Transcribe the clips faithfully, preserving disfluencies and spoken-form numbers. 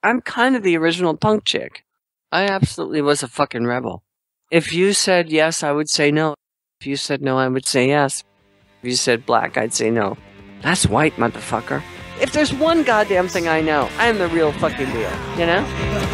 I'm kind of the original punk chick. I absolutely was a fucking rebel. If you said yes, I would say no. If you said no, I would say yes. If you said black, I'd say no. That's white, motherfucker. If there's one goddamn thing I know, I am the real fucking deal, you know?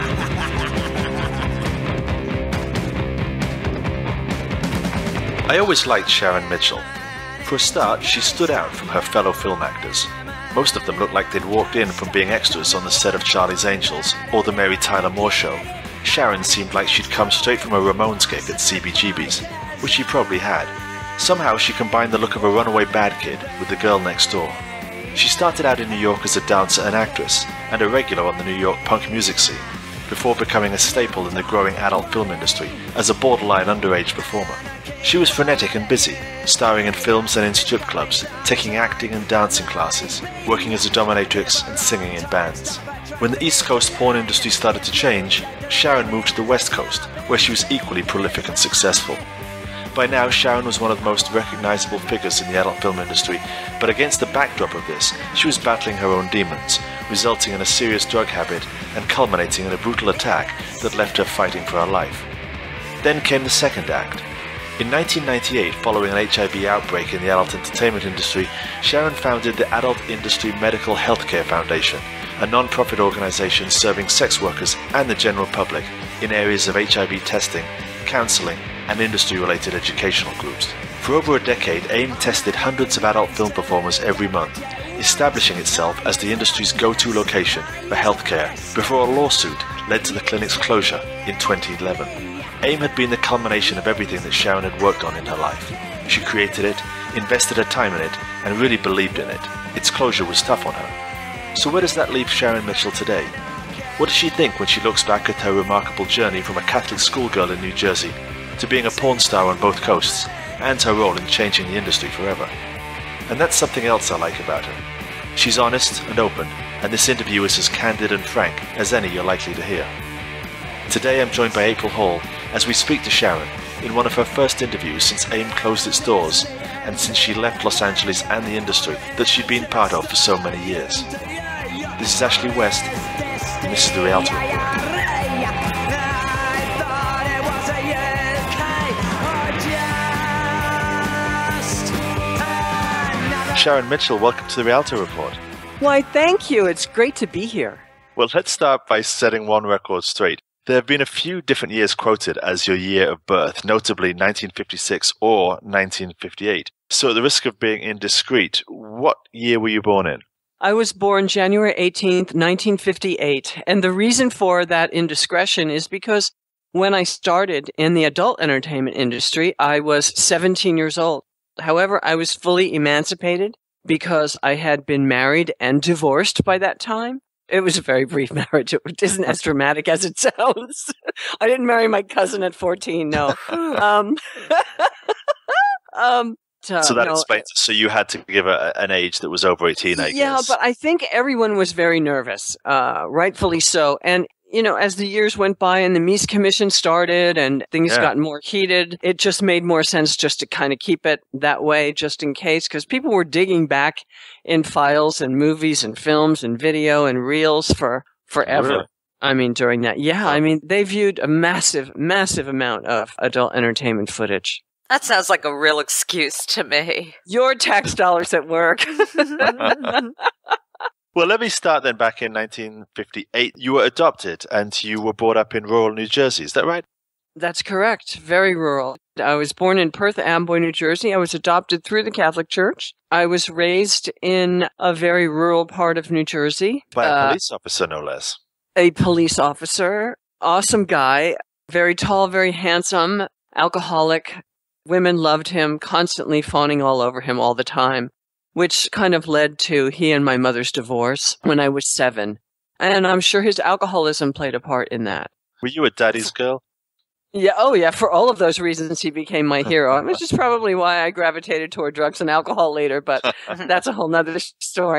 I always liked Sharon Mitchell. For a start, she stood out from her fellow film actors. Most of them looked like they'd walked in from being extras on the set of Charlie's Angels or the Mary Tyler Moore Show. Sharon seemed like she'd come straight from a Ramones gig at C B G B's, which she probably had. Somehow she combined the look of a runaway bad kid with the girl next door. She started out in New York as a dancer and actress, and a regular on the New York punk music scene, before becoming a staple in the growing adult film industry as a borderline underage performer. She was frenetic and busy, starring in films and in strip clubs, taking acting and dancing classes, working as a dominatrix and singing in bands. When the East Coast porn industry started to change, Sharon moved to the West Coast, where she was equally prolific and successful. By now, Sharon was one of the most recognizable figures in the adult film industry, but against the backdrop of this, she was battling her own demons, resulting in a serious drug habit and culminating in a brutal attack that left her fighting for her life. Then came the second act. In nineteen ninety-eight, following an H I V outbreak in the adult entertainment industry, Sharon founded the Adult Industry Medical Healthcare Foundation, a non-profit organization serving sex workers and the general public in areas of H I V testing, counseling, and industry-related educational groups. For over a decade, AIM tested hundreds of adult film performers every month, establishing itself as the industry's go-to location for healthcare before a lawsuit led to the clinic's closure in twenty eleven. AIM had been the culmination of everything that Sharon had worked on in her life. She created it, invested her time in it, and really believed in it. Its closure was tough on her. So where does that leave Sharon Mitchell today? What does she think when she looks back at her remarkable journey from a Catholic schoolgirl in New Jersey to being a porn star on both coasts, and her role in changing the industry forever? And that's something else I like about her. She's honest and open, and this interview is as candid and frank as any you're likely to hear. Today I'm joined by April Hall as we speak to Sharon in one of her first interviews since AIM closed its doors and since she left Los Angeles and the industry that she'd been part of for so many years. This is Ashley West, and this is the Rialto Report. Sharon Mitchell, welcome to the Rialto Report. Why, thank you. It's great to be here. Well, let's start by setting one record straight. There have been a few different years quoted as your year of birth, notably nineteen fifty-six or nineteen fifty-eight. So at the risk of being indiscreet, what year were you born in? I was born January eighteenth, nineteen fifty-eight. And the reason for that indiscretion is because when I started in the adult entertainment industry, I was seventeen years old. However, I was fully emancipated because I had been married and divorced by that time. It was a very brief marriage. It isn't as dramatic as it sounds. I didn't marry my cousin at fourteen, no. um, um, uh, so that no. explains it. So you had to give a, an age that was over eighteen, I yeah, guess. Yeah, but I think everyone was very nervous, uh, rightfully so. And you know, as the years went by and the Mies Commission started and things yeah. got more heated, it just made more sense just to kind of keep it that way just in case, because people were digging back in files and movies and films and video and reels for forever. Really? I mean, during that. Yeah, I mean, they viewed a massive, massive amount of adult entertainment footage. That sounds like a real excuse to me. Your tax dollars at work. Well, let me start then back in nineteen fifty-eight. You were adopted and you were brought up in rural New Jersey. Is that right? That's correct. Very rural. I was born in Perth Amboy, New Jersey. I was adopted through the Catholic Church. I was raised in a very rural part of New Jersey. By a uh, police officer, no less. A police officer. Awesome guy. Very tall, very handsome. Alcoholic. Women loved him, constantly fawning all over him all the time, which kind of led to he and my mother's divorce when I was seven. And I'm sure his alcoholism played a part in that. Were you a daddy's girl? Yeah, oh yeah, for all of those reasons he became my hero, which is probably why I gravitated toward drugs and alcohol later, but that's a whole nother story.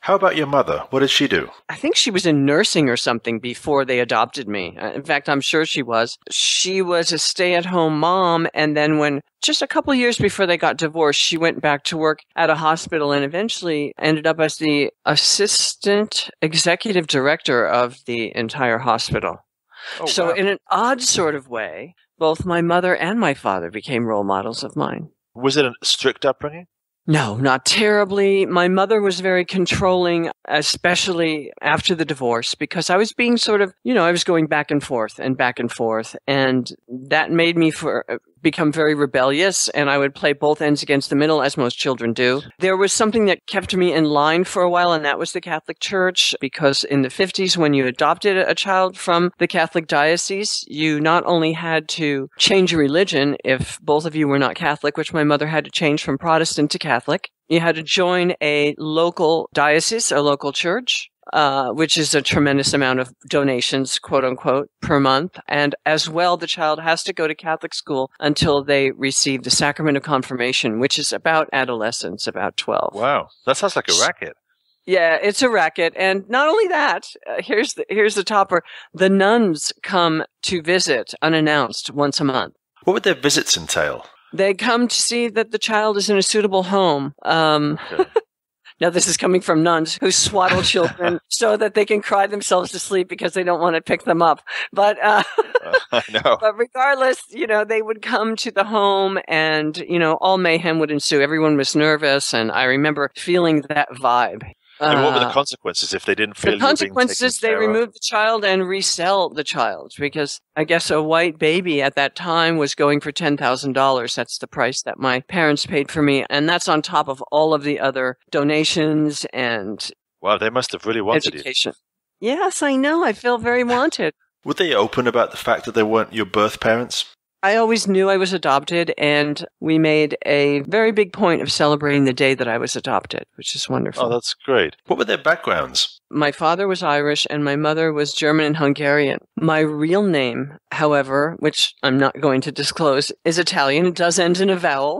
How about your mother? What did she do? I think she was in nursing or something before they adopted me. In fact, I'm sure she was. She was a stay-at-home mom, and then when just a couple of years before they got divorced, she went back to work at a hospital and eventually ended up as the assistant executive director of the entire hospital. Oh, so wow. In an odd sort of way, both my mother and my father became role models of mine. Was it a strict upbringing? No, not terribly. My mother was very controlling, especially after the divorce, because I was being sort of, you know, I was going back and forth and back and forth. And that made me for, become very rebellious, and I would play both ends against the middle, as most children do. There was something that kept me in line for a while, and that was the Catholic Church, because in the fifties, when you adopted a child from the Catholic diocese, you not only had to change your religion if both of you were not Catholic, which my mother had to change from Protestant to Catholic. You had to join a local diocese, a local church, uh, which is a tremendous amount of donations, quote unquote, per month. And as well, the child has to go to Catholic school until they receive the sacrament of confirmation, which is about adolescence, about twelve. Wow. That sounds like a racket. Yeah, it's a racket. And not only that, uh, here's the, here's the topper. The nuns come to visit unannounced once a month. What would their visits entail? They come to see that the child is in a suitable home. Um, okay. Now, this is coming from nuns who swaddle children so that they can cry themselves to sleep because they don't want to pick them up. But, uh, uh, no. But regardless, you know, they would come to the home and, you know, all mayhem would ensue. Everyone was nervous. And I remember feeling that vibe. And what were the consequences if they didn't feel the consequences? They remove the child and resell the child, because I guess a white baby at that time was going for ten thousand dollars. That's the price that my parents paid for me, and that's on top of all of the other donations and wow, they must have really wanted education. You. Yes, I know. I feel very wanted. Were they open about the fact that they weren't your birth parents? I always knew I was adopted, and we made a very big point of celebrating the day that I was adopted, which is wonderful. Oh, that's great. What were their backgrounds? My father was Irish, and my mother was German and Hungarian. My real name, however, which I'm not going to disclose, is Italian. It does end in a vowel.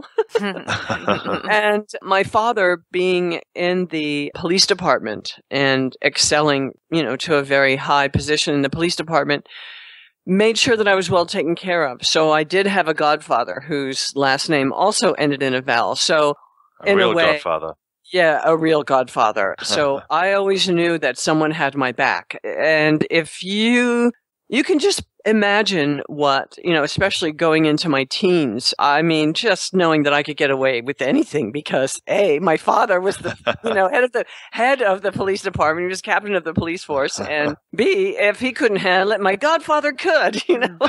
And my father, being in the police department and excelling, you know, to a very high position in the police department, made sure that I was well taken care of. So I did have a godfather whose last name also ended in a vowel. So a in real a way, godfather. Yeah, a real godfather. So I always knew that someone had my back. And if you, you can just imagine what, you know, especially going into my teens, I mean, just knowing that I could get away with anything because A, my father was the, you know, head of the, head of the police department. He was captain of the police force. And B, if he couldn't handle it, my godfather could, you know.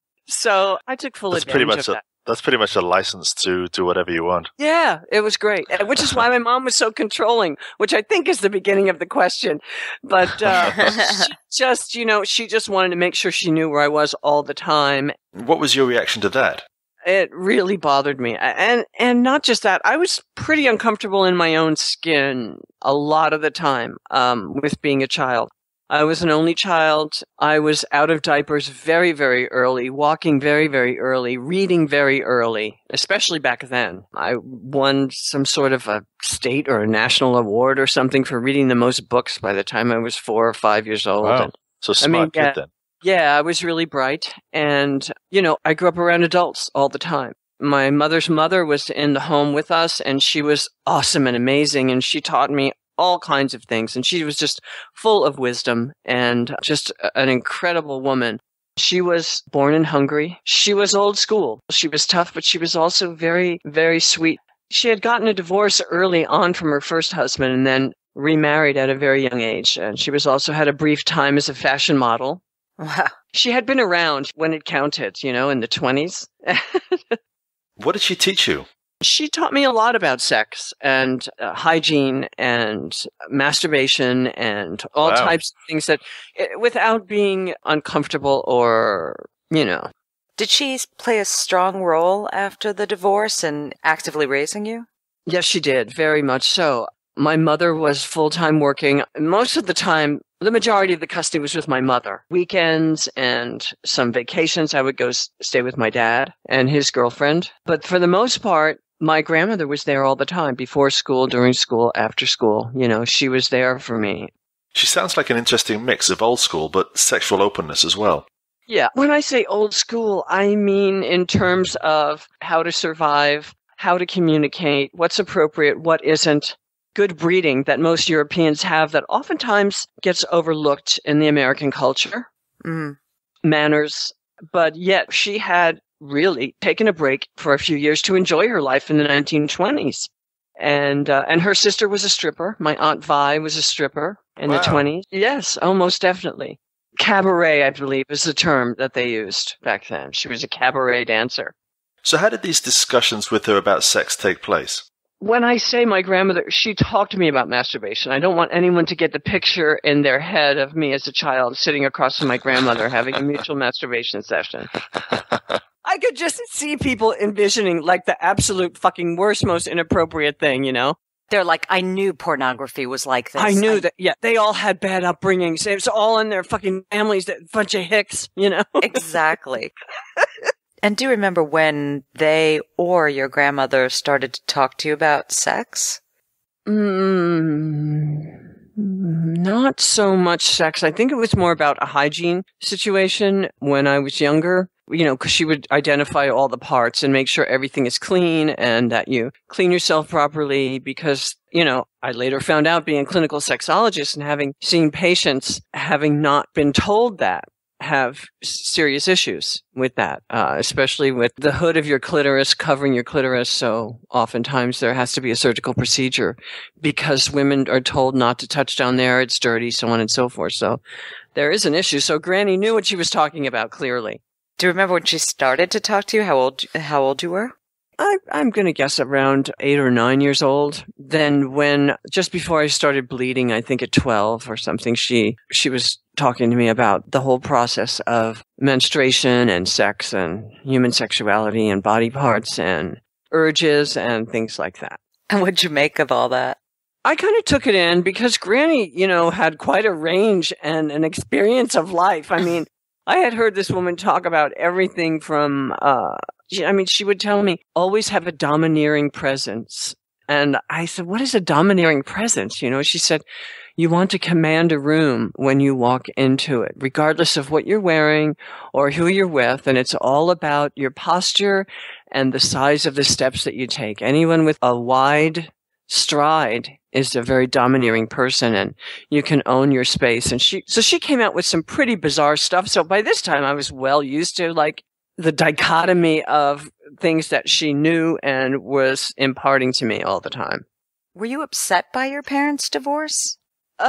So I took full That's advantage pretty much of a, that. That's pretty much a license to do whatever you want. Yeah, it was great, which is why my mom was so controlling, which I think is the beginning of the question. But uh, she just, you know, she just wanted to make sure she knew where I was all the time. What was your reaction to that? It really bothered me. And and not just that, I was pretty uncomfortable in my own skin a lot of the time um, with being a child. I was an only child. I was out of diapers very, very early, walking very, very early, reading very early, especially back then. I won some sort of a state or a national award or something for reading the most books by the time I was four or five years old. Wow. And, so smart I mean, kid yeah, then. Yeah, I was really bright. And, you know, I grew up around adults all the time. My mother's mother was in the home with us, and she was awesome and amazing, and she taught me all kinds of things. And she was just full of wisdom and just an incredible woman. She was born in Hungary. She was old school. She was tough, but she was also very, very sweet. She had gotten a divorce early on from her first husband and then remarried at a very young age. And she was also had a brief time as a fashion model. Wow. She had been around when it counted, you know, in the twenties. What did she teach you? She taught me a lot about sex and uh, hygiene and masturbation and all Wow. types of things that, without being uncomfortable or, you know. Did she play a strong role after the divorce in actively raising you? Yes, she did. Very much so. My mother was full-time working. Most of the time, the majority of the custody was with my mother. Weekends and some vacations, I would go s- stay with my dad and his girlfriend. But for the most part, My grandmother was there all the time, before school, during school, after school. You know, she was there for me. She sounds like an interesting mix of old school, but sexual openness as well. Yeah. When I say old school, I mean in terms of how to survive, how to communicate, what's appropriate, what isn't. Good breeding that most Europeans have that oftentimes gets overlooked in the American culture. Mm. Manners. But yet she had really taken a break for a few years to enjoy her life in the nineteen twenties. And uh, and her sister was a stripper. My Aunt Vi was a stripper in Wow. the twenties. Yes, almost definitely. Cabaret, I believe, is the term that they used back then. She was a cabaret dancer. So how did these discussions with her about sex take place? When I say my grandmother, she talked to me about masturbation. I don't want anyone to get the picture in their head of me as a child sitting across from my grandmother having a mutual masturbation session. I could just see people envisioning like the absolute fucking worst, most inappropriate thing, you know? They're like, I knew pornography was like this. I knew I- that, yeah. They all had bad upbringings. It was all in their fucking families, that bunch of hicks, you know? Exactly. And do you remember when they or your grandmother started to talk to you about sex? Mm, not so much sex. I think it was more about a hygiene situation when I was younger. You know, because she would identify all the parts and make sure everything is clean and that you clean yourself properly because, you know, I later found out being a clinical sexologist and having seen patients having not been told that have serious issues with that, uh, especially with the hood of your clitoris covering your clitoris. So oftentimes there has to be a surgical procedure because women are told not to touch down there. It's dirty, so on and so forth. So there is an issue. So Granny knew what she was talking about clearly. Do you remember when she started to talk to you, how old how old you were? I, I'm going to guess around eight or nine years old. Then when, just before I started bleeding, I think at twelve or something, she, she was talking to me about the whole process of menstruation and sex and human sexuality and body parts and urges and things like that. And what'd you make of all that? I kind of took it in because Granny, you know, had quite a range and an experience of life. I mean, I had heard this woman talk about everything from, uh, she, I mean, she would tell me, always have a domineering presence. And I said, what is a domineering presence? You know, she said, you want to command a room when you walk into it, regardless of what you're wearing or who you're with. And it's all about your posture and the size of the steps that you take. Anyone with a wide stride is a very domineering person and you can own your space. And she, so she came out with some pretty bizarre stuff. So by this time I was well used to like the dichotomy of things that she knew and was imparting to me all the time. Were you upset by your parents' divorce?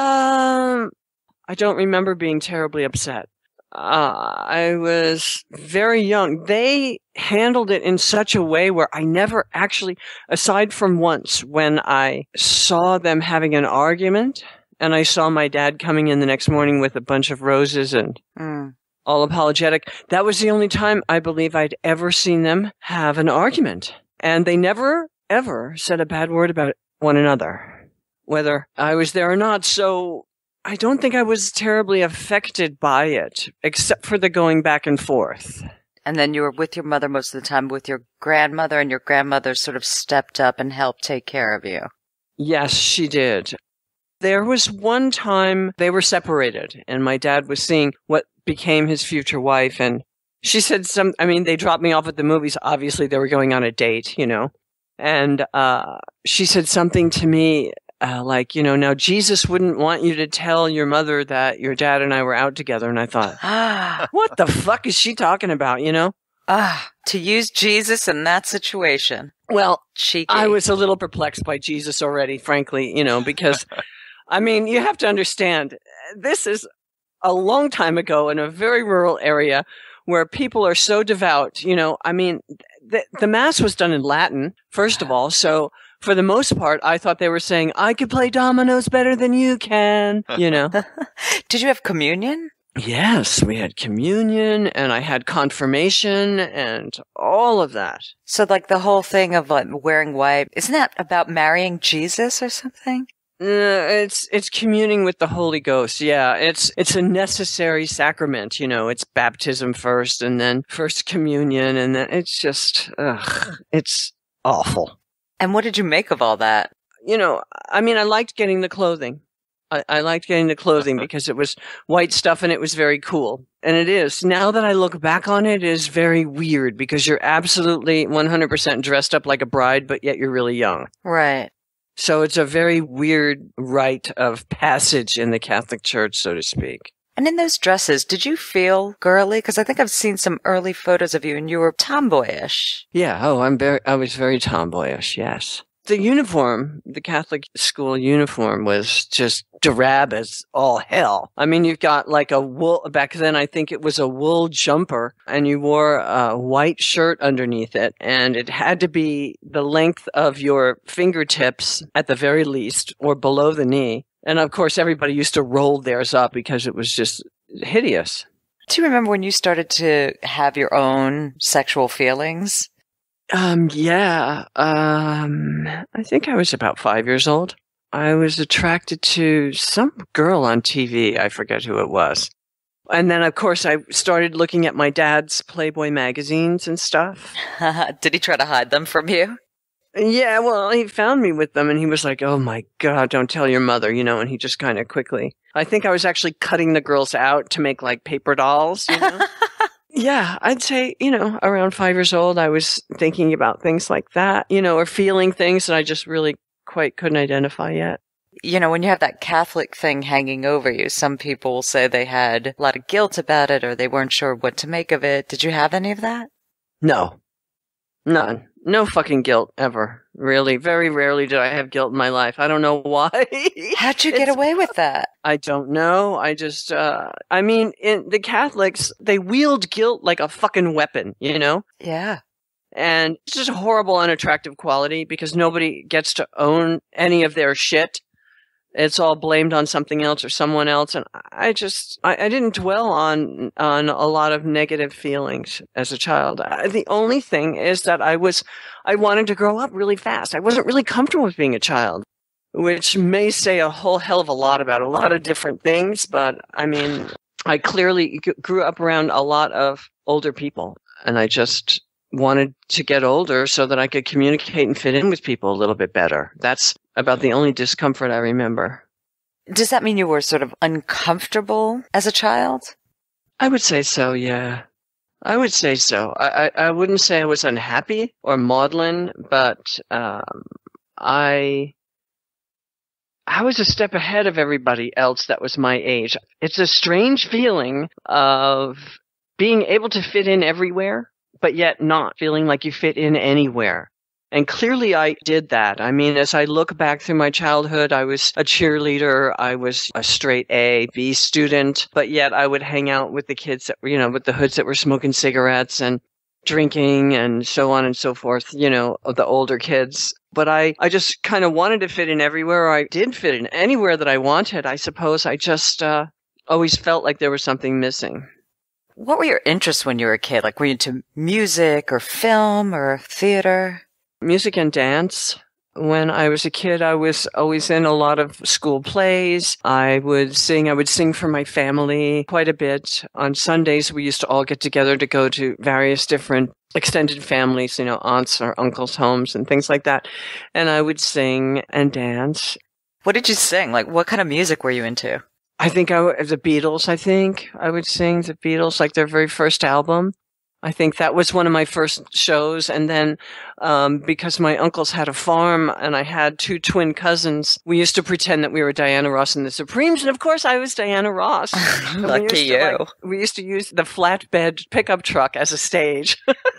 Um, I don't remember being terribly upset. Uh, I was very young. They handled it in such a way where I never actually, aside from once when I saw them having an argument and I saw my dad coming in the next morning with a bunch of roses and Mm. all apologetic. That was the only time I believe I'd ever seen them have an argument. And they never, ever said a bad word about one another, whether I was there or not. So I don't think I was terribly affected by it, except for the going back and forth. And then you were with your mother most of the time with your grandmother, and your grandmother sort of stepped up and helped take care of you. Yes, she did. There was one time they were separated, and my dad was seeing what became his future wife, and she said some, I mean, they dropped me off at the movies. Obviously, they were going on a date, you know, and uh, she said something to me uh, like, you know, now Jesus wouldn't want you to tell your mother that your dad and I were out together. And I thought, Ah, what the fuck is she talking about, you know? ah, to use Jesus in that situation. Well, Cheeky. I was a little perplexed by Jesus already, frankly, you know, because, I mean, you have to understand, this is a long time ago in a very rural area where people are so devout, you know, I mean, the, the Mass was done in Latin, first of all, so for the most part, I thought they were saying, I could play dominoes better than you can, you know. Did you have communion? Yes, we had communion, and I had confirmation, and all of that. So like the whole thing of like wearing white, isn't that about marrying Jesus or something? Uh, it's it's communing with the Holy Ghost. Yeah, it's it's a necessary sacrament. You know, it's baptism first, and then first communion, and then it's just, ugh, it's awful. And what did you make of all that? You know, I mean, I liked getting the clothing. I, I liked getting the clothing because it was white stuff and it was very cool. And it is. Now that I look back on it, it is very weird because you're absolutely one hundred percent dressed up like a bride, but yet you're really young. Right. So it's a very weird rite of passage in the Catholic Church, so to speak. And in those dresses, did you feel girly? Because I think I've seen some early photos of you and you were tomboyish. Yeah. Oh, I'm very, I was very tomboyish. Yes. The uniform, the Catholic school uniform was just drab as all hell. I mean, you've got like a wool, back then I think it was a wool jumper, and you wore a white shirt underneath it, and it had to be the length of your fingertips at the very least, or below the knee. And of course, everybody used to roll theirs up because it was just hideous. Do you remember when you started to have your own sexual feelings? Um, yeah. Um, I think I was about five years old. I was attracted to some girl on T V. I forget who it was. And then, of course, I started looking at my dad's Playboy magazines and stuff. Did he try to hide them from you? Yeah, well, he found me with them and he was like, oh my God, don't tell your mother, you know, and he just kind of quickly, I think I was actually cutting the girls out to make like paper dolls, you know? Yeah, I'd say, you know, around five years old, I was thinking about things like that, you know, or feeling things that I just really quite couldn't identify yet. You know, when you have that Catholic thing hanging over you, some people say they had a lot of guilt about it or they weren't sure what to make of it. Did you have any of that? No. None. No fucking guilt ever. Really. Very rarely did I have guilt in my life. I don't know why. How'd you get away with that? I don't know. I just, uh, I mean, in the Catholics, they wield guilt like a fucking weapon, you know? Yeah. And it's just a horrible, unattractive quality because nobody gets to own any of their shit. It's all blamed on something else or someone else. And I just, I, I didn't dwell on, on a lot of negative feelings as a child. I, the only thing is that I was, I wanted to grow up really fast. I wasn't really comfortable with being a child, which may say a whole hell of a lot about a lot of different things. But I mean, I clearly g- grew up around a lot of older people and I just wanted to get older so that I could communicate and fit in with people a little bit better. That's about the only discomfort I remember. Does that mean you were sort of uncomfortable as a child? I would say so, yeah. I would say so. I, I, I wouldn't say I was unhappy or maudlin, but um, I I was a step ahead of everybody else that was my age. It's a strange feeling of being able to fit in everywhere, but yet not feeling like you fit in anywhere. And clearly I did that. I mean, as I look back through my childhood, I was a cheerleader. I was a straight A, B student, but yet I would hang out with the kids that were, you know, with the hoods that were smoking cigarettes and drinking and so on and so forth, you know, the older kids. But I, I just kind of wanted to fit in everywhere. I did fit in anywhere that I wanted. I suppose I just uh, always felt like there was something missing. What were your interests when you were a kid? Like, were you into music or film or theater? Music and dance. When I was a kid, I was always in a lot of school plays. I would sing. I would sing for my family quite a bit. On Sundays, we used to all get together to go to various different extended families, you know, aunts or uncles' homes and things like that. And I would sing and dance. What did you sing? Like, what kind of music were you into? I think I, the Beatles, I think. I would sing the Beatles, like their very first album. I think that was one of my first shows. And then um, because my uncles had a farm and I had two twin cousins, we used to pretend that we were Diana Ross and the Supremes. And of course, I was Diana Ross. Lucky you. To, like, we used to use the flatbed pickup truck as a stage.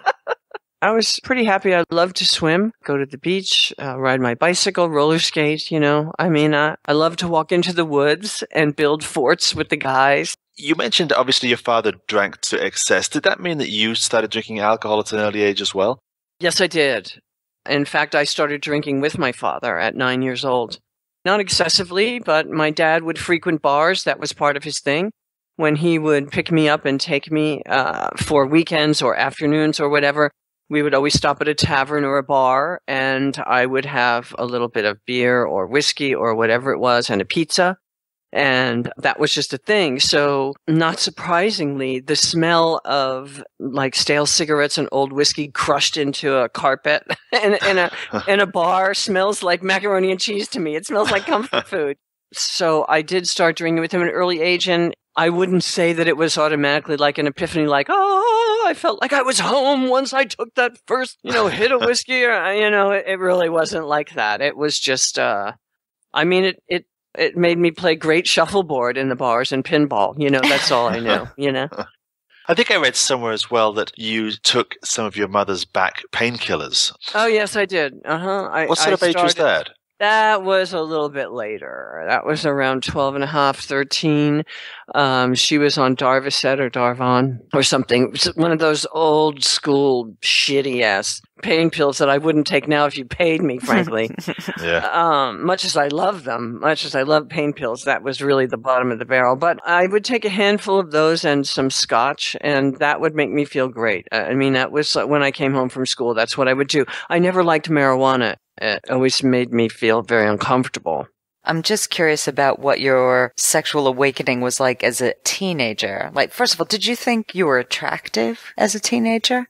I was pretty happy. I loved to swim, go to the beach, uh, ride my bicycle, roller skate, you know. I mean, uh, I love to walk into the woods and build forts with the guys. You mentioned, obviously, your father drank to excess. Did that mean that you started drinking alcohol at an early age as well? Yes, I did. In fact, I started drinking with my father at nine years old. Not excessively, but my dad would frequent bars. That was part of his thing. When he would pick me up and take me uh, for weekends or afternoons or whatever, we would always stop at a tavern or a bar, and I would have a little bit of beer or whiskey or whatever it was and a pizza. And that was just a thing. So not surprisingly, the smell of like stale cigarettes and old whiskey crushed into a carpet in, in a in a bar smells like macaroni and cheese to me. It smells like comfort food. So I did start drinking with him at an early age, and I wouldn't say that it was automatically like an epiphany, like, oh, I felt like I was home once I took that first, you know, hit of whiskey. Or, you know, it, it really wasn't like that. It was just, uh, I mean, it, it, it made me play great shuffleboard in the bars and pinball. You know, that's all I knew, you know. I think I read somewhere as well that you took some of your mother's back painkillers. Oh, yes, I did. Uh-huh. What sort I of age started, was that? That was a little bit later. That was around twelve and a half, thirteen. Um, she was on Darvocet or Darvon or something. One of those old school shitty ass pain pills that I wouldn't take now if you paid me, frankly. Yeah. Um, much as I love them, much as I love pain pills, that was really the bottom of the barrel. But I would take a handful of those and some scotch, and that would make me feel great. I mean, that was when I came home from school. That's what I would do. I never liked marijuana. It always made me feel very uncomfortable. I'm just curious about what your sexual awakening was like as a teenager. Like, first of all, did you think you were attractive as a teenager?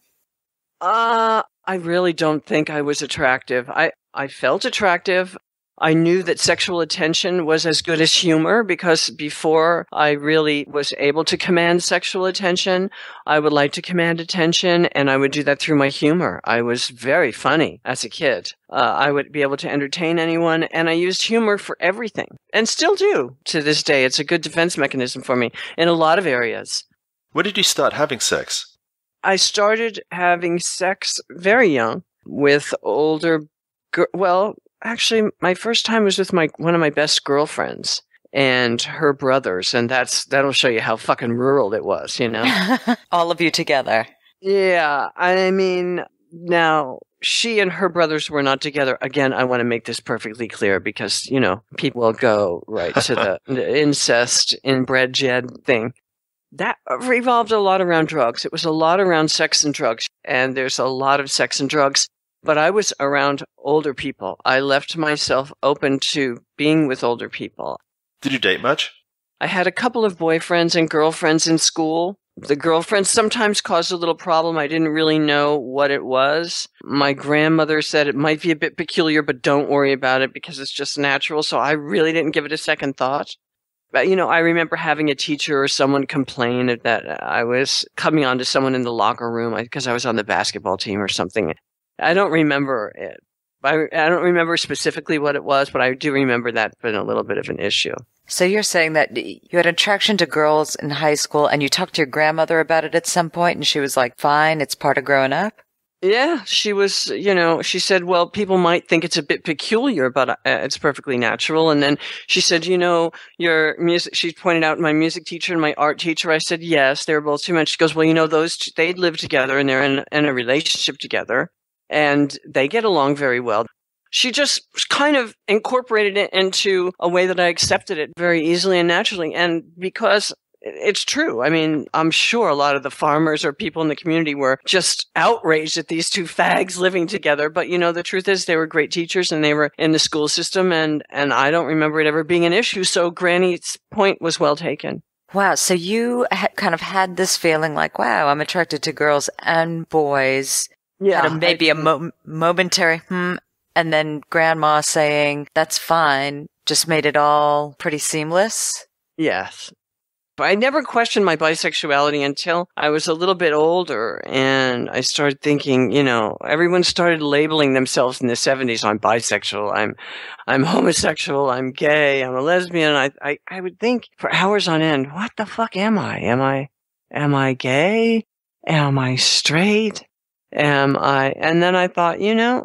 Uh, I really don't think I was attractive. I, I felt attractive. I knew that sexual attention was as good as humor, because before I really was able to command sexual attention, I would like to command attention, and I would do that through my humor. I was very funny as a kid. Uh, I would be able to entertain anyone, and I used humor for everything, and still do to this day. It's a good defense mechanism for me in a lot of areas. When did you start having sex? I started having sex very young with older girls. Well, actually, my first time was with my one of my best girlfriends and her brothers, and that's that'll show you how fucking rural it was, you know? All of you together. Yeah, I mean, now, she and her brothers were not together. Again, I want to make this perfectly clear because, you know, people will go right to the, the incest, inbred Jed thing. That revolved a lot around drugs. It was a lot around sex and drugs, and there's a lot of sex and drugs. But I was around older people. I left myself open to being with older people. Did you date much? I had a couple of boyfriends and girlfriends in school. The girlfriends sometimes caused a little problem. I didn't really know what it was. My grandmother said it might be a bit peculiar, but don't worry about it because it's just natural. So I really didn't give it a second thought. But, you know, I remember having a teacher or someone complain that I was coming on to someone in the locker room because I was on the basketball team or something. I don't remember it. I, I don't remember specifically what it was, but I do remember that being a little bit of an issue. So you're saying that you had attraction to girls in high school and you talked to your grandmother about it at some point and she was like, fine, it's part of growing up? Yeah, she was, you know, she said, well, people might think it's a bit peculiar, but uh, it's perfectly natural. And then she said, you know, your music, she pointed out my music teacher and my art teacher. I said, yes, they were both two men. She goes, well, you know, those, two, they live together and they're in, in a relationship together and they get along very well. She just kind of incorporated it into a way that I accepted it very easily and naturally. And because it's true. I mean, I'm sure a lot of the farmers or people in the community were just outraged at these two fags living together. But, you know, the truth is they were great teachers and they were in the school system. And, and I don't remember it ever being an issue. So Granny's point was well taken. Wow. So you ha- kind of had this feeling like, wow, I'm attracted to girls and boys. Yeah. Had a, maybe I, a mo- momentary, hmm. And then grandma saying, that's fine, just made it all pretty seamless? Yes. I never questioned my bisexuality until I was a little bit older and I started thinking, you know, everyone started labeling themselves in the seventies. I'm bisexual, I'm I'm homosexual, I'm gay, I'm a lesbian. I, I, I would think for hours on end, what the fuck am I? Am I am I gay? Am I straight? Am I and then I thought, you know,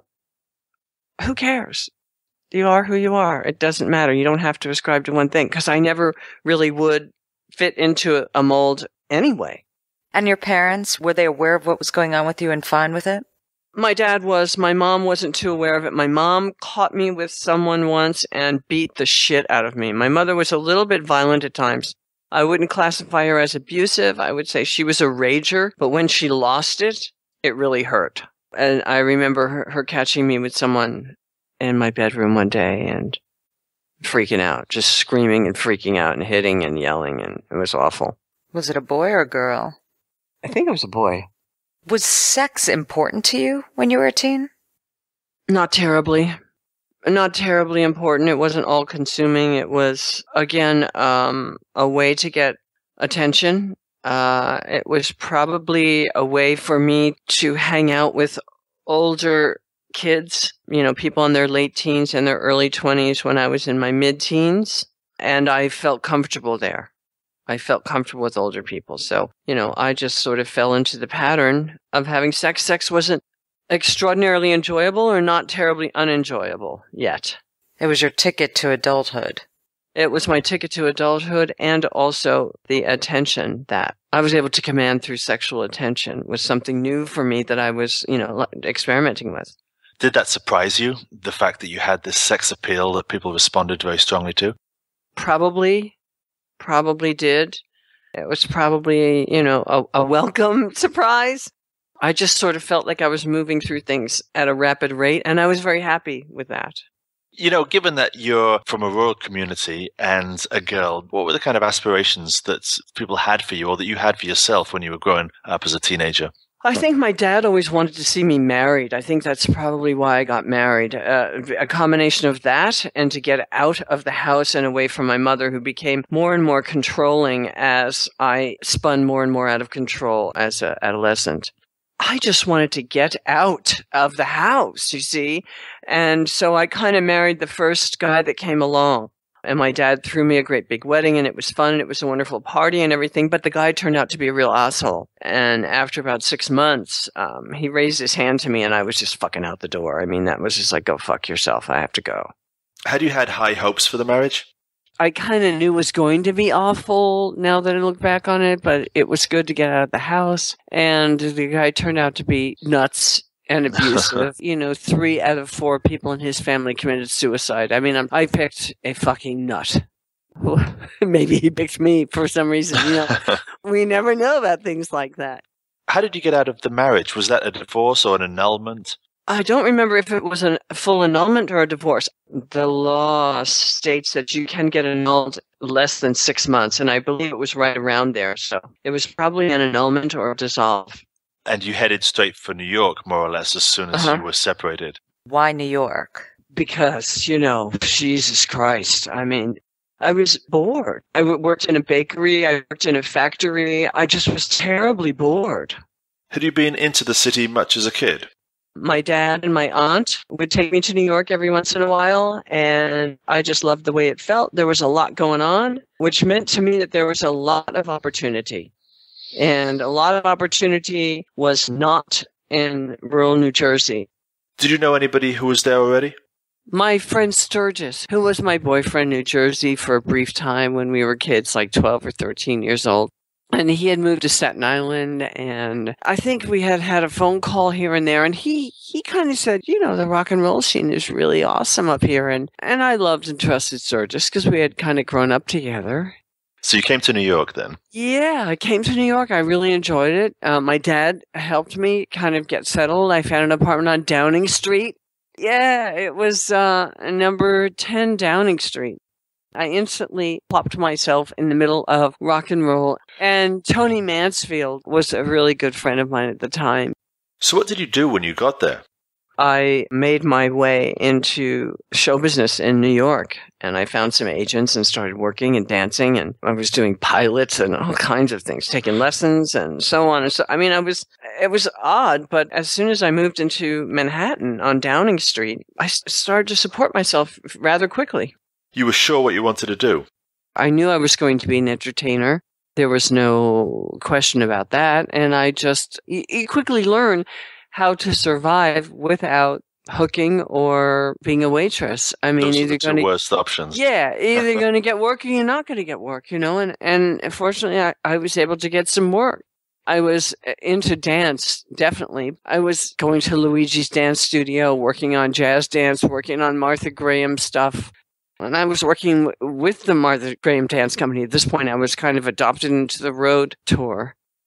who cares? You are who you are. It doesn't matter. You don't have to ascribe to one thing. Because I never really would fit into a mold anyway. And your parents, were they aware of what was going on with you and fine with it? My dad was. My mom wasn't too aware of it. My mom caught me with someone once and beat the shit out of me. My mother was a little bit violent at times. I wouldn't classify her as abusive. I would say she was a rager. But when she lost it, it really hurt. And I remember her, her catching me with someone in my bedroom one day and freaking out, just screaming and freaking out and hitting and yelling, and it was awful. Was it a boy or a girl? I think it was a boy. Was sex important to you when you were a teen? Not terribly. Not terribly important. It wasn't all-consuming. It was, again, um, a way to get attention. Uh, it was probably a way for me to hang out with older kids, you know, people in their late teens and their early twenties when I was in my mid-teens, and I felt comfortable there. I felt comfortable with older people. So, you know, I just sort of fell into the pattern of having sex. Sex wasn't extraordinarily enjoyable or not terribly unenjoyable yet. It was your ticket to adulthood. It was my ticket to adulthood, and also the attention that I was able to command through sexual attention was something new for me that I was, you know, experimenting with. Did that surprise you, the fact that you had this sex appeal that people responded very strongly to? Probably. Probably did. It was probably, you know, a, a welcome surprise. I just sort of felt like I was moving through things at a rapid rate, and I was very happy with that. You know, given that you're from a rural community and a girl, what were the kind of aspirations that people had for you or that you had for yourself when you were growing up as a teenager? I think my dad always wanted to see me married. I think that's probably why I got married. Uh, a combination of that and to get out of the house and away from my mother, who became more and more controlling as I spun more and more out of control as an adolescent. I just wanted to get out of the house, you see. And so I kind of married the first guy that came along. And my dad threw me a great big wedding, and it was fun, and it was a wonderful party and everything, but the guy turned out to be a real asshole. And after about six months, um, he raised his hand to me, and I was just fucking out the door. I mean, that was just like, go fuck yourself, I have to go. Had you had high hopes for the marriage? I kind of knew it was going to be awful now that I look back on it, but it was good to get out of the house, and the guy turned out to be nuts and abusive. You know, three out of four people in his family committed suicide. I mean, I'm, I picked a fucking nut. Maybe he picked me for some reason. You know, we never know about things like that. How did you get out of the marriage? Was that a divorce or an annulment? I don't remember if it was a full annulment or a divorce. The law states that you can get annulled less than six months, and I believe it was right around there. So it was probably an annulment or a dissolve. And you headed straight for New York, more or less, as soon as uh-huh. you were separated. Why New York? Because, you know, Jesus Christ. I mean, I was bored. I worked in a bakery. I worked in a factory. I just was terribly bored. Had you been into the city much as a kid? My dad and my aunt would take me to New York every once in a while, and I just loved the way it felt. There was a lot going on, which meant to me that there was a lot of opportunity. And a lot of opportunity was not in rural New Jersey. Did you know anybody who was there already? My friend Sturgis, who was my boyfriend in New Jersey for a brief time when we were kids, like twelve or thirteen years old. And he had moved to Staten Island, and I think we had had a phone call here and there, and he, he kind of said, you know, the rock and roll scene is really awesome up here. And, and I loved and trusted Sturgis because we had kind of grown up together. So you came to New York then? Yeah, I came to New York. I really enjoyed it. Uh, my dad helped me kind of get settled. I found an apartment on Downing Street. Yeah, it was uh, number ten Downing Street. I instantly plopped myself in the middle of rock and roll. And Tony Mansfield was a really good friend of mine at the time. So what did you do when you got there? I made my way into show business in New York, and I found some agents and started working and dancing, and I was doing pilots and all kinds of things, taking lessons and so on. And so, I mean, I was, it was odd, but as soon as I moved into Manhattan on Downing Street, I started to support myself rather quickly. You were sure what you wanted to do? I knew I was going to be an entertainer. There was no question about that, and I just, you quickly learn how to survive without hooking or being a waitress. I mean, those either are the two gonna, worst options. Yeah, either going to get work or you're not going to get work, you know. And and fortunately, I, I was able to get some work. I was into dance, definitely. I was going to Luigi's dance studio, working on jazz dance, working on Martha Graham stuff. And I was working w- with the Martha Graham Dance Company. At this point, I was kind of adopted into the road tour.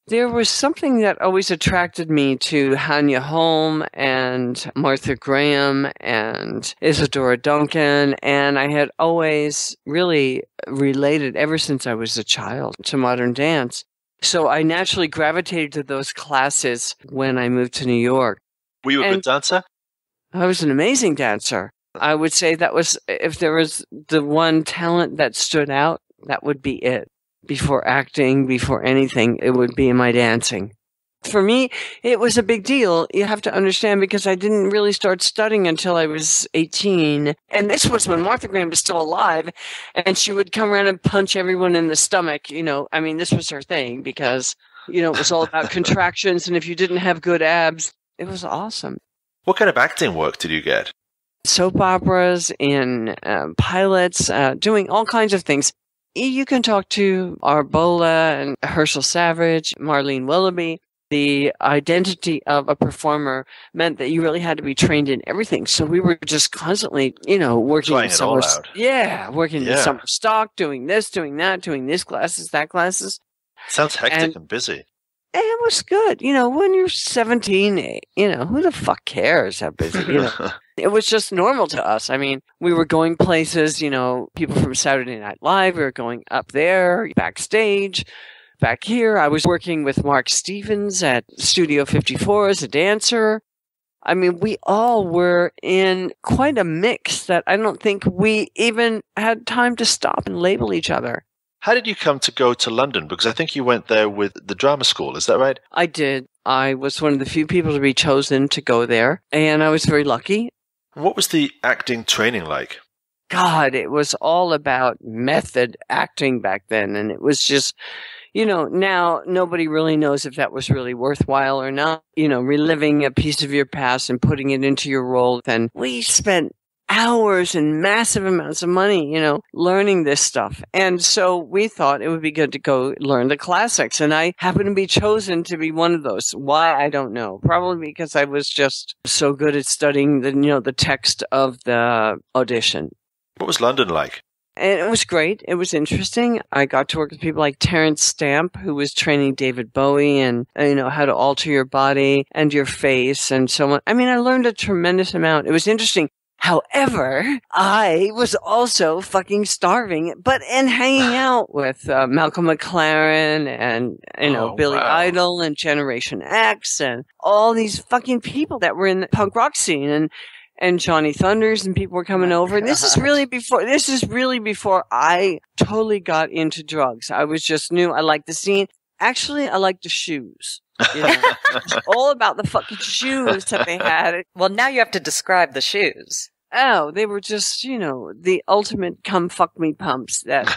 There was something that always attracted me to Hanya Holm and Martha Graham and Isadora Duncan, and I had always really related ever since I was a child to modern dance. So I naturally gravitated to those classes when I moved to New York. Were you a and good dancer? I was an amazing dancer. I would say that was, if there was the one talent that stood out, that would be it. Before acting, before anything, it would be in my dancing. For me, it was a big deal. You have to understand, because I didn't really start studying until I was eighteen. And this was when Martha Graham was still alive, and she would come around and punch everyone in the stomach. You know, I mean, this was her thing, because, you know, it was all about contractions. And if you didn't have good abs, it was awesome. What kind of acting work did you get? Soap operas, in uh, pilots, uh, doing all kinds of things. You can talk to Arbola and Herschel Savage, Marlene Willoughby. The identity of a performer meant that you really had to be trained in everything. So we were just constantly, you know, working Trying in it summer, all out. yeah, working Yeah. in summer stock, doing this, doing that, doing this classes, that classes. Sounds hectic And- and busy. And it was good. You know, when you're seventeen, you know, who the fuck cares how busy, you know? It was just normal to us. I mean, we were going places, you know, people from Saturday Night Live, we were going up there, backstage, back here. I was working with Mark Stevens at Studio fifty-four as a dancer. I mean, we all were in quite a mix that I don't think we even had time to stop and label each other. How did you come to go to London? Because I think you went there with the drama school. Is that right? I did. I was one of the few people to be chosen to go there, and I was very lucky. What was the acting training like? God, it was all about method acting back then. And it was just, you know, now nobody really knows if that was really worthwhile or not. You know, reliving a piece of your past and putting it into your role. And we spent hours and massive amounts of money, you know, learning this stuff. And so we thought it would be good to go learn the classics. And I happened to be chosen to be one of those. Why? I don't know. Probably because I was just so good at studying the, you know, the text of the audition. What was London like? And it was great. It was interesting. I got to work with people like Terrence Stamp, who was training David Bowie and, you know, how to alter your body and your face and so on. I mean, I learned a tremendous amount. It was interesting. However, I was also fucking starving, but and hanging out with uh, Malcolm McLaren and, you know, Oh, Billy wow. Idol and Generation X and all these fucking people that were in the punk rock scene and, and Johnny Thunders and people were coming Oh, over. And this is God. really before, this is really before I totally got into drugs. I was just new. I liked the scene. Actually, I liked the shoes. You know, all about the fucking shoes that they had. Well, now you have to describe the shoes. Oh, they were just, you know, the ultimate come fuck me pumps that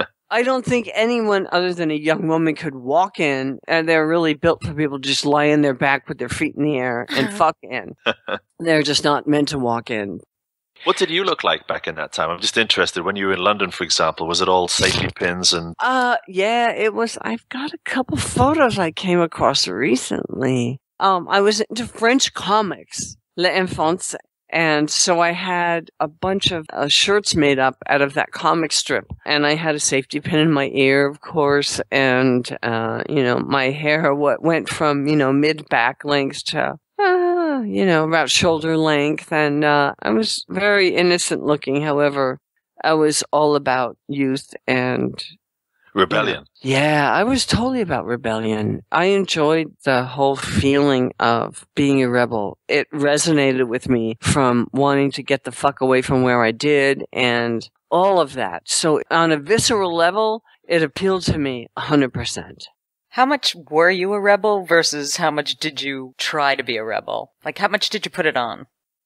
I don't think anyone other than a young woman could walk in, and they're really built for people to just lie on their back with their feet in the air and fuck in. They're just not meant to walk in. What did you look like back in that time? I'm just interested. When you were in London, for example, was it all safety pins and... Uh, yeah, it was, I've got a couple photos I came across recently. Um, I was into French comics, L'Enfance. And so I had a bunch of uh, shirts made up out of that comic strip. And I had a safety pin in my ear, of course. And, uh, you know, my hair what went from, you know, mid-back length to, uh, you know, about shoulder length. And uh, I was very innocent looking. However, I was all about youth and... rebellion. Yeah, I was totally about rebellion. I enjoyed the whole feeling of being a rebel. It resonated with me from wanting to get the fuck away from where I did and all of that. So on a visceral level, it appealed to me one hundred percent. How much were you a rebel versus how much did you try to be a rebel? Like, how much did you put it on?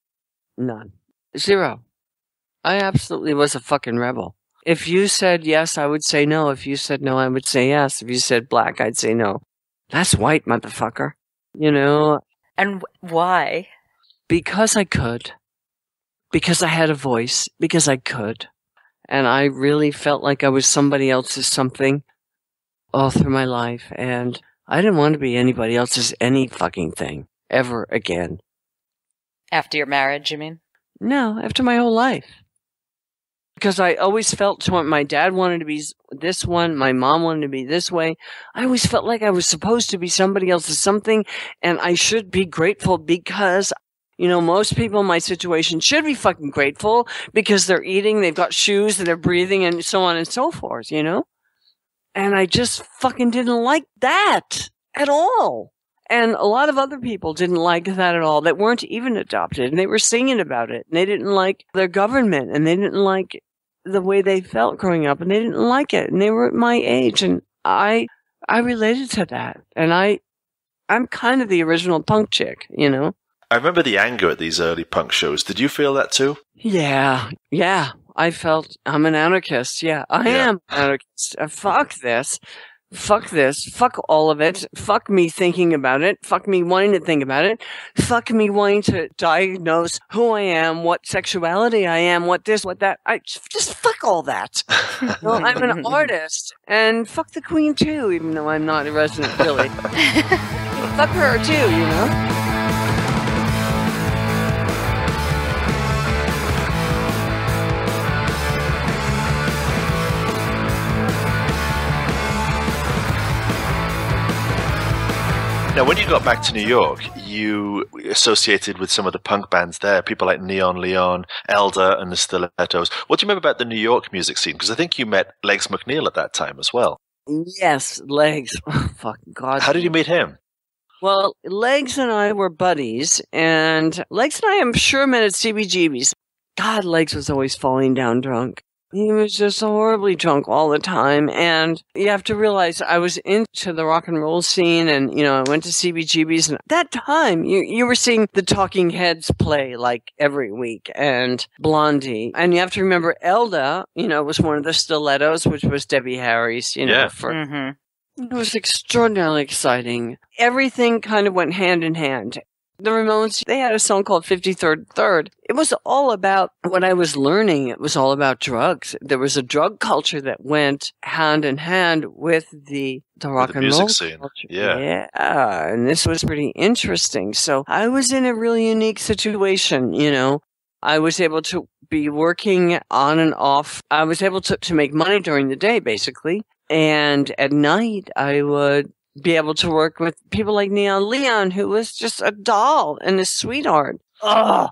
None. Zero. I absolutely was a fucking rebel. If you said yes, I would say no. If you said no, I would say yes. If you said black, I'd say no. That's white, motherfucker. You know? And w- why? Because I could. Because I had a voice. Because I could. And I really felt like I was somebody else's something all through my life. And I didn't want to be anybody else's any fucking thing. Ever again. After your marriage, you mean? No, after my whole life. Because I always felt to what my dad wanted to be this one, my mom wanted to be this way. I always felt like I was supposed to be somebody else's something, and I should be grateful because, you know, most people in my situation should be fucking grateful because they're eating, they've got shoes, and they're breathing, and so on and so forth, you know? And I just fucking didn't like that at all. And a lot of other people didn't like that at all that weren't even adopted. And they were singing about it. And they didn't like their government. And they didn't like the way they felt growing up. And they didn't like it. And they were at my age. And I I related to that. And I, I'm kind of the original punk chick, you know? I remember the anger at these early punk shows. Did you feel that too? Yeah. Yeah. I felt I'm an anarchist. Yeah, I Yeah. am an anarchist. Uh, fuck this. Fuck this. Fuck all of it. Fuck me thinking about it. Fuck me wanting to think about it. Fuck me wanting to diagnose who I am, what sexuality I am, what this, what that. I just fuck all that. Well, I'm an artist, and fuck the Queen too, even though I'm not a resident really. Fuck her too, you know. Now, when you got back to New York, you associated with some of the punk bands there, people like Neon Leon, Elder, and the Stilettos. What do you remember about the New York music scene? Because I think you met Legs McNeil at that time as well. Yes, Legs. Oh, fuck God. How did you meet him? Well, Legs and I were buddies, and Legs and I, I'm sure, met at C B G B's. God, Legs was always falling down drunk. He was just horribly drunk all the time. And you have to realize I was into the rock and roll scene, and, you know, I went to C B G B's. And at that time, you, you were seeing the Talking Heads play like every week, and Blondie. And you have to remember Elda, you know, was one of the Stilettos, which was Debbie Harry's, you know, Yeah. for. Mm-hmm. It was extraordinarily exciting. Everything kind of went hand in hand. The Ramones, they had a song called fifty-third Third. It was all about what I was learning. It was all about drugs. There was a drug culture that went hand in hand with the, the rock the and music roll scene. culture. Yeah. Yeah, and this was pretty interesting. So I was in a really unique situation, you know. I was able to be working on and off. I was able to, to make money during the day, basically. And at night, I would be able to work with people like Neon Leon, who was just a doll and a sweetheart. Ugh.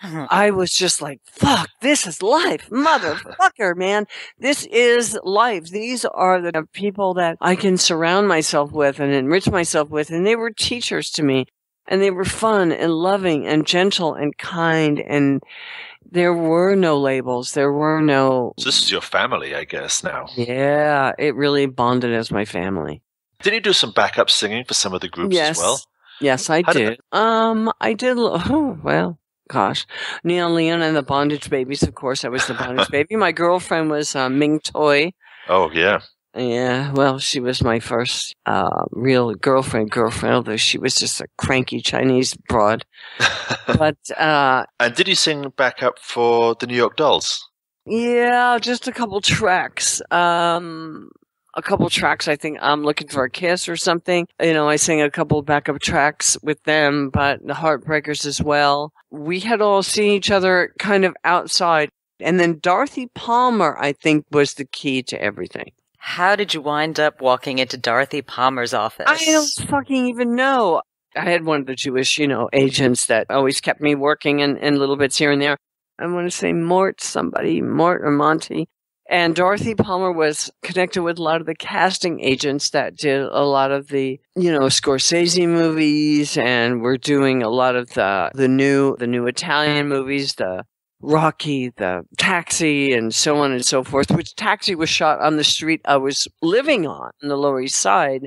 I was just like, fuck, this is life. Motherfucker, man. This is life. These are the people that I can surround myself with and enrich myself with. And they were teachers to me. And they were fun and loving and gentle and kind. And there were no labels. There were no... So this is your family, I guess, now. Yeah, it really bonded as my family. Did you do some backup singing for some of the groups Yes. as well? Yes, I How did did. Um, I did. Oh, well, gosh. Neon Leon and the Bondage Babies, of course. I was the Bondage Baby. My girlfriend was uh, Ming Toy. Oh, yeah. Yeah, well, she was my first uh, real girlfriend, girlfriend, although she was just a cranky Chinese broad. But, uh, And did you sing backup for the New York Dolls? yeah, just a couple tracks. Um... A couple tracks, I think I'm Looking for a Kiss or something. You know, I sang a couple backup tracks with them, but the Heartbreakers as well. We had all seen each other kind of outside. And then Dorothy Palmer, I think, was the key to everything. How did you wind up walking into Dorothy Palmer's office? I don't fucking even know. I had one of the Jewish, you know, agents that always kept me working in, in little bits here and there. I want to say Mort, somebody, Mort or Monty. And Dorothy Palmer was connected with a lot of the casting agents that did a lot of the, you know, Scorsese movies, and were doing a lot of the the new the new Italian movies, the Rocky, the Taxi, and so on and so forth. Which Taxi was shot on the street I was living on, on the Lower East Side.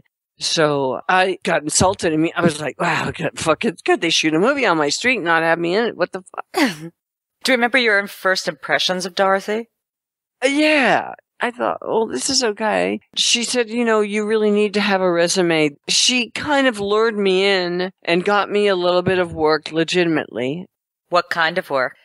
So I got insulted. I mean, I was like, "Wow, God, fuck, it's good they shoot a movie on my street and not have me in it. What the fuck?" Do you remember your first impressions of Dorothy? Yeah. I thought, oh, this is okay. She said, you know, you really need to have a resume. She kind of lured me in and got me a little bit of work legitimately. What kind of work?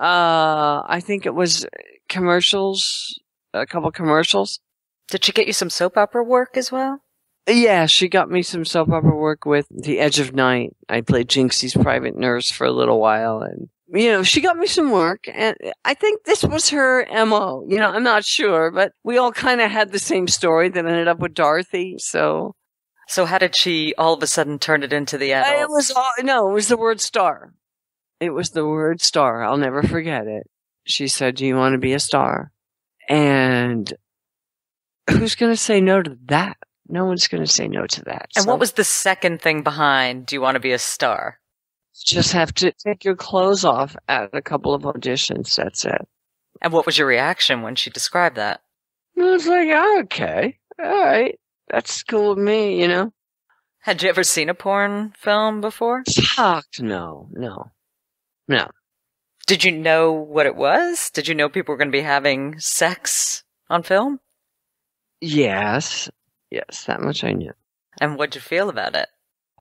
Uh, I think it was commercials, a couple commercials. Did she get you some soap opera work as well? Yeah, she got me some soap opera work with The Edge of Night. I played Jinxie's private nurse for a little while, and you know, she got me some work, and I think this was her M O. You know, I'm not sure, but we all kind of had the same story that ended up with Dorothy, so. So how did she all of a sudden turn it into the adult? It was all, no, it was the word star. It was the word star. I'll never forget it. She said, do you want to be a star? And who's going to say no to that? No one's going to say no to that. And so what was the second thing behind, do you want to be a star? Just have to take your clothes off at a couple of auditions. That's it. And what was your reaction when she described that? I was like, oh, okay, all right. That's cool with me, you know? Had you ever seen a porn film before? Fuck, no, no, no. Did you know what it was? Did you know people were going to be having sex on film? Yes, yes, that much I knew. And what'd you feel about it?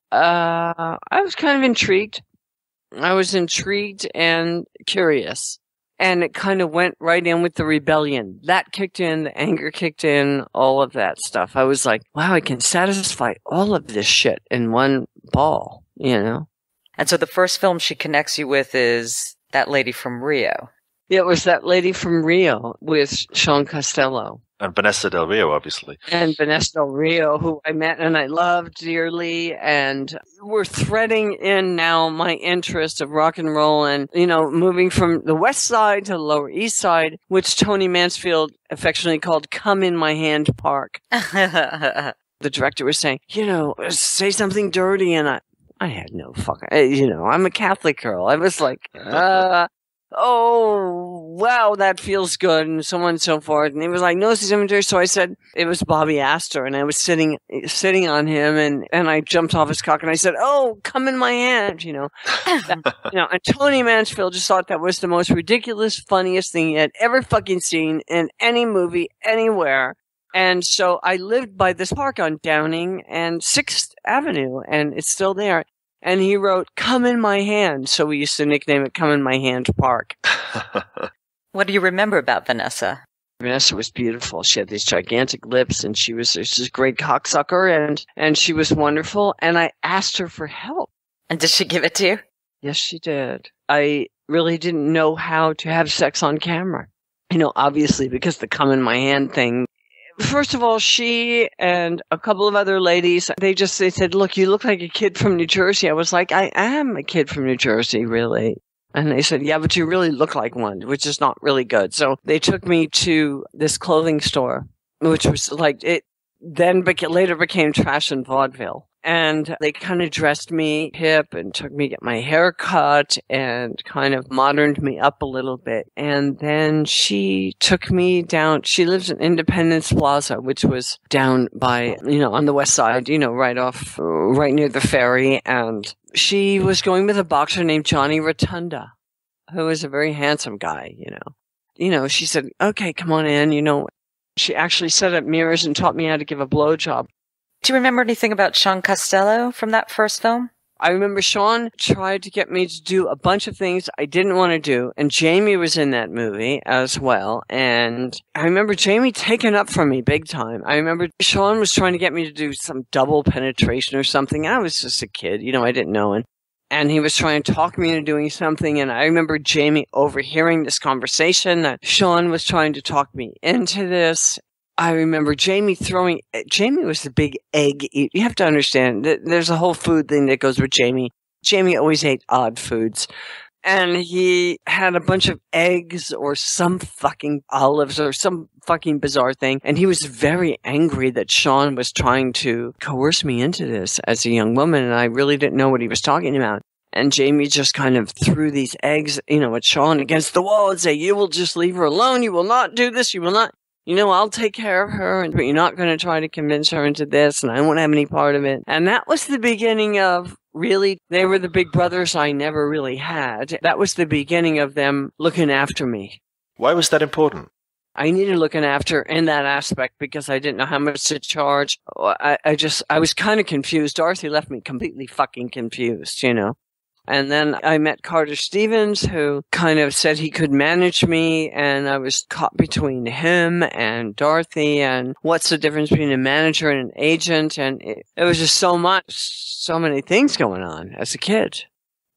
Uh, I was kind of intrigued. I was intrigued and curious. And it kind of went right in with the rebellion. That kicked in, the anger kicked in, all of that stuff. I was like, wow, I can satisfy all of this shit in one ball, you know? And so the first film she connects you with is that lady from Rio. It was that lady from Rio with Sean Costello. And Vanessa Del Rio, obviously. And Vanessa Del Rio, who I met and I loved dearly. And we're threading in now my interest of rock and roll and, you know, moving from the west side to the lower east side, which Tony Mansfield affectionately called Come in My Hand Park. The director was saying, you know, say something dirty. And I, I had no fucking, you know, I'm a Catholic girl. I was like, uh... oh, wow, that feels good, and so on and so forth. And he was like, no, this is inventory. So I said, it was Bobby Astor, and I was sitting sitting on him, and, and I jumped off his cock, and I said, oh, come in my hand, you know. That, you know, and Tony Mansfield just thought that was the most ridiculous, funniest thing he had ever fucking seen in any movie, anywhere. And so I lived by this park on Downing and sixth Avenue, and it's still there. And he wrote, come in my hand. So we used to nickname it Come in My Hand Park. What do you remember about Vanessa? Vanessa was beautiful. She had these gigantic lips, and she was just a great cocksucker, and, and she was wonderful. And I asked her for help. And did she give it to you? Yes, she did. I really didn't know how to have sex on camera. You know, obviously, because the come in my hand thing. First of all, she and a couple of other ladies, they just, they said, look, you look like a kid from New Jersey. I was like, I am a kid from New Jersey, really. And they said, yeah, but you really look like one, which is not really good. So they took me to this clothing store, which was like, it then beca- later became Trash and Vaudeville. And they kind of dressed me hip and took me to get my hair cut and kind of moderned me up a little bit. And then she took me down. She lives in Independence Plaza, which was down by, you know, on the west side, you know, right off, right near the ferry. And she was going with a boxer named Johnny Rotunda, who was a very handsome guy, you know. You know, she said, okay, come on in, you know. She actually set up mirrors and taught me how to give a blowjob. Do you remember anything about Sean Costello from that first film? I remember Sean tried to get me to do a bunch of things I didn't want to do, and Jamie was in that movie as well, and I remember Jamie taking up for me big time. I remember Sean was trying to get me to do some double penetration or something. I was just a kid, you know, I didn't know, and, and he was trying to talk me into doing something, and I remember Jamie overhearing this conversation that Sean was trying to talk me into this. I remember Jamie throwing, Jamie was the big egg eater. You have to understand that there's a whole food thing that goes with Jamie. Jamie always ate odd foods. And he had a bunch of eggs or some fucking olives or some fucking bizarre thing. And he was very angry that Sean was trying to coerce me into this as a young woman. And I really didn't know what he was talking about. And Jamie just kind of threw these eggs, you know, at Sean against the wall and say, you will just leave her alone. You will not do this. You will not. You know, I'll take care of her, but you're not going to try to convince her into this, and I won't have any part of it. And that was the beginning of, really, they were the big brothers I never really had. That was the beginning of them looking after me. Why was that important? I needed looking after in that aspect because I didn't know how much to charge. I, I just, I was kind of confused. Dorothy left me completely fucking confused, you know. And then I met Carter Stevens, who kind of said he could manage me, and I was caught between him and Dorothy, and what's the difference between a manager and an agent? And it, it was just so much, so many things going on as a kid.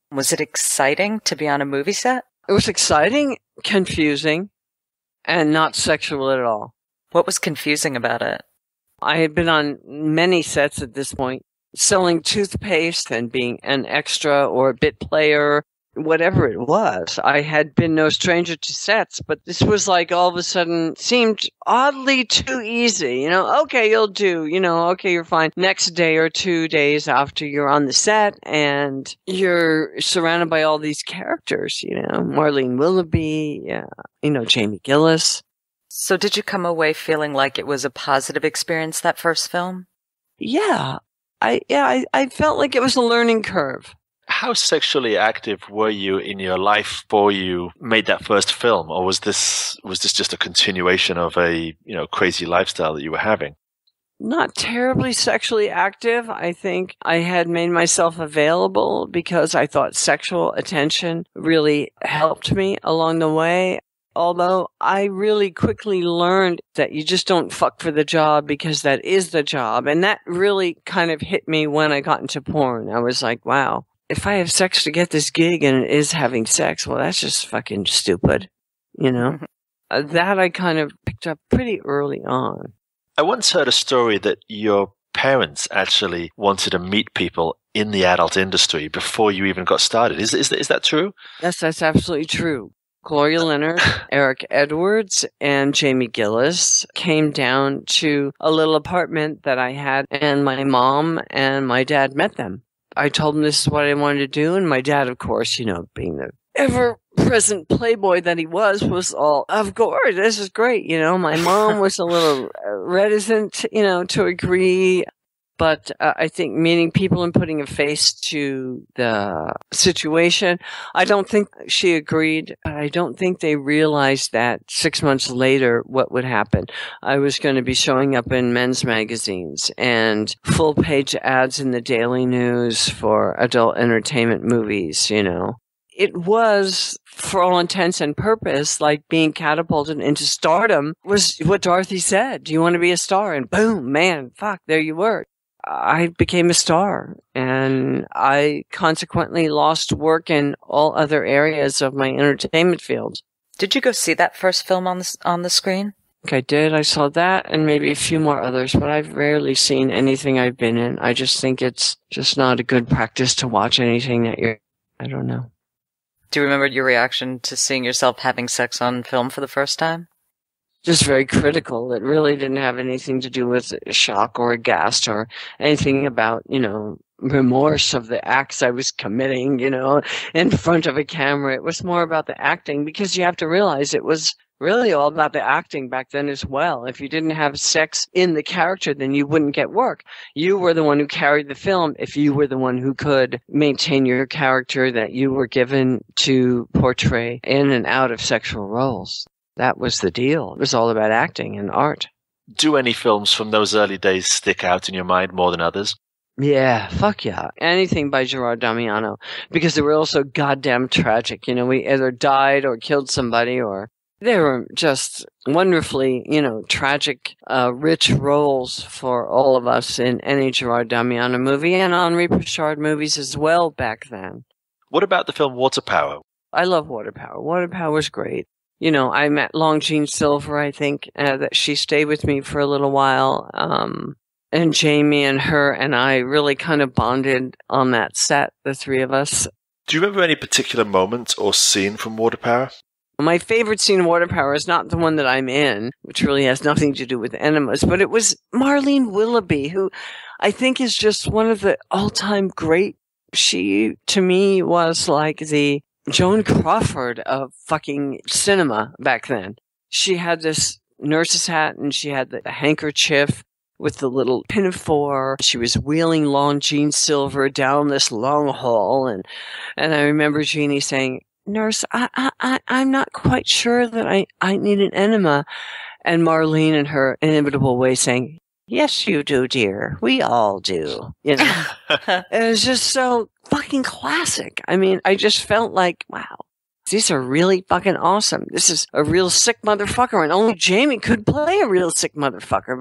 Was it exciting to be on a movie set? It was exciting, confusing, and not sexual at all. What was confusing about it? I had been on many sets at this point, selling toothpaste and being an extra or a bit player, whatever it was. I had been no stranger to sets, but this was like all of a sudden seemed oddly too easy. You know, okay, you'll do, you know, okay, you're fine. Next day or two days after you're on the set and you're surrounded by all these characters, you know, Marlene Willoughby, yeah, you know, Jamie Gillis. So did you come away feeling like it was a positive experience, that first film? Yeah. I, yeah, I, I felt like it was a learning curve. How sexually active were you in your life before you made that first film, or was this was this just a continuation of a you know crazy lifestyle that you were having? Not terribly sexually active. I think I had made myself available because I thought sexual attention really helped me along the way. Although I really quickly learned that you just don't fuck for the job because that is the job. And that really kind of hit me when I got into porn. I was like, wow, if I have sex to get this gig and it is having sex, well, that's just fucking stupid. You know, uh, that I kind of picked up pretty early on. I once heard a story that your parents actually wanted to meet people in the adult industry before you even got started. Is, is, is that true? Yes, that's absolutely true. Gloria Leonard, Eric Edwards, and Jamie Gillis came down to a little apartment that I had, and my mom and my dad met them. I told them this is what I wanted to do, and my dad, of course, you know, being the ever-present playboy that he was, was all, of course, this is great, you know. My mom was a little reticent, you know, to agree. But uh, I think meeting people and putting a face to the situation, I don't think she agreed. But I don't think they realized that six months later what would happen. I was going to be showing up in men's magazines and full-page ads in the Daily News for adult entertainment movies, you know. It was, for all intents and purpose, like being catapulted into stardom was what Dorothy said. Do you want to be a star? And boom, man, fuck, there you were. I became a star, and I consequently lost work in all other areas of my entertainment field. Did you go see that first film on the, on the screen? I did. I saw that and maybe a few more others, but I've rarely seen anything I've been in. I just think it's just not a good practice to watch anything that you're... I don't know. Do you remember your reaction to seeing yourself having sex on film for the first time? Just very critical. It really didn't have anything to do with a shock or aghast or anything about, you know, remorse of the acts I was committing, you know, in front of a camera. It was more about the acting, because you have to realize it was really all about the acting back then as well. If you didn't have sex in the character, then you wouldn't get work. You were the one who carried the film if you were the one who could maintain your character that you were given to portray in and out of sexual roles. That was the deal. It was all about acting and art. Do any films from those early days stick out in your mind more than others? Yeah, fuck yeah. Anything by Gerard Damiano, because they were all so goddamn tragic. You know, we either died or killed somebody, or they were just wonderfully, you know, tragic, uh, rich roles for all of us in any Gerard Damiano movie, and Henri Pichard movies as well back then. What about the film Water Power? I love Water Power. Water Power was great. You know, I met Long Jean Silver, I think, uh, that she stayed with me for a little while. Um, and Jamie and her and I really kind of bonded on that set, the three of us. Do you remember any particular moment or scene from Water Power? My favorite scene in Water Power is not the one that I'm in, which really has nothing to do with enemas, but it was Marlene Willoughby, who I think is just one of the all-time great. She, to me, was like the Joan Crawford of fucking cinema back then. She had this nurse's hat and she had the handkerchief with the little pinafore. She was wheeling Long Jean Silver down this long hall, and and I remember Jeannie saying, "Nurse, I I, I I'm not quite sure that I, I need an enema," and Marlene in her inimitable way saying, "Yes, you do, dear. We all do." You know, it was just so fucking classic. I mean, I just felt like, wow, these are really fucking awesome. This is a real sick motherfucker, and only Jamie could play a real sick motherfucker.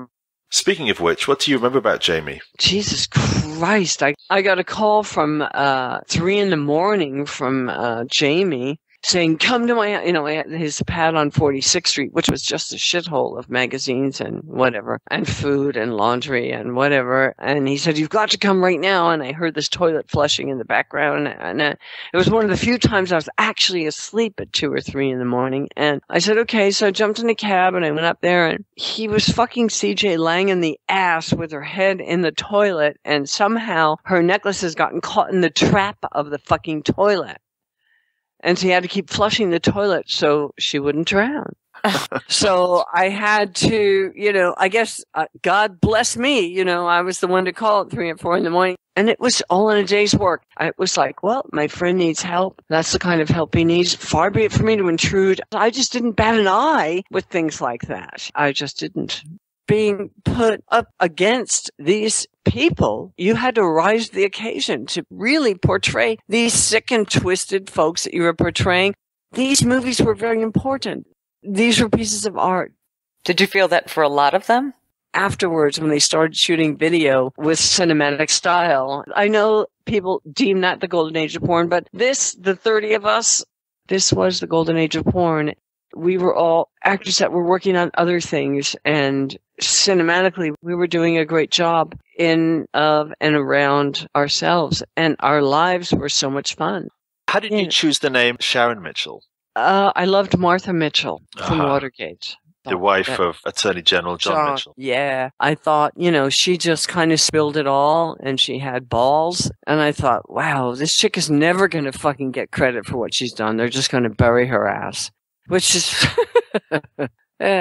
Speaking of which, what do you remember about Jamie? Jesus Christ. I, I got a call from uh, three in the morning from uh, Jamie saying, come to my, you know, his pad on forty-sixth Street, which was just a shithole of magazines and whatever, and food and laundry and whatever. And he said, you've got to come right now. And I heard this toilet flushing in the background. And uh, it was one of the few times I was actually asleep at two or three in the morning. And I said, okay. So I jumped in a cab and I went up there, and he was fucking C J Lang in the ass with her head in the toilet. And somehow her necklace has gotten caught in the trap of the fucking toilet. And so he had to keep flushing the toilet so she wouldn't drown. So I had to, you know, I guess, uh, God bless me, you know, I was the one to call at three and four in the morning. And it was all in a day's work. I was like, well, my friend needs help. That's the kind of help he needs. Far be it for me to intrude. I just didn't bat an eye with things like that. I just didn't. Being put up against these people, you had to rise to the occasion to really portray these sick and twisted folks that you were portraying. These movies were very important. These were pieces of art. Did you feel that for a lot of them? Afterwards, when they started shooting video with cinematic style, I know people deem that the golden age of porn, but this, the thirty of us, this was the golden age of porn. We were all actors that were working on other things, and cinematically, we were doing a great job in, of, and around ourselves, and our lives were so much fun. How did yeah. you choose the name Sharon Mitchell? Uh, I loved Martha Mitchell from uh-huh. Watergate. The wife that, of Attorney General John, John Mitchell. Yeah. I thought, you know, she just kind of spilled it all, and she had balls. And I thought, wow, this chick is never going to fucking get credit for what she's done. They're just going to bury her ass. Which is, ugh.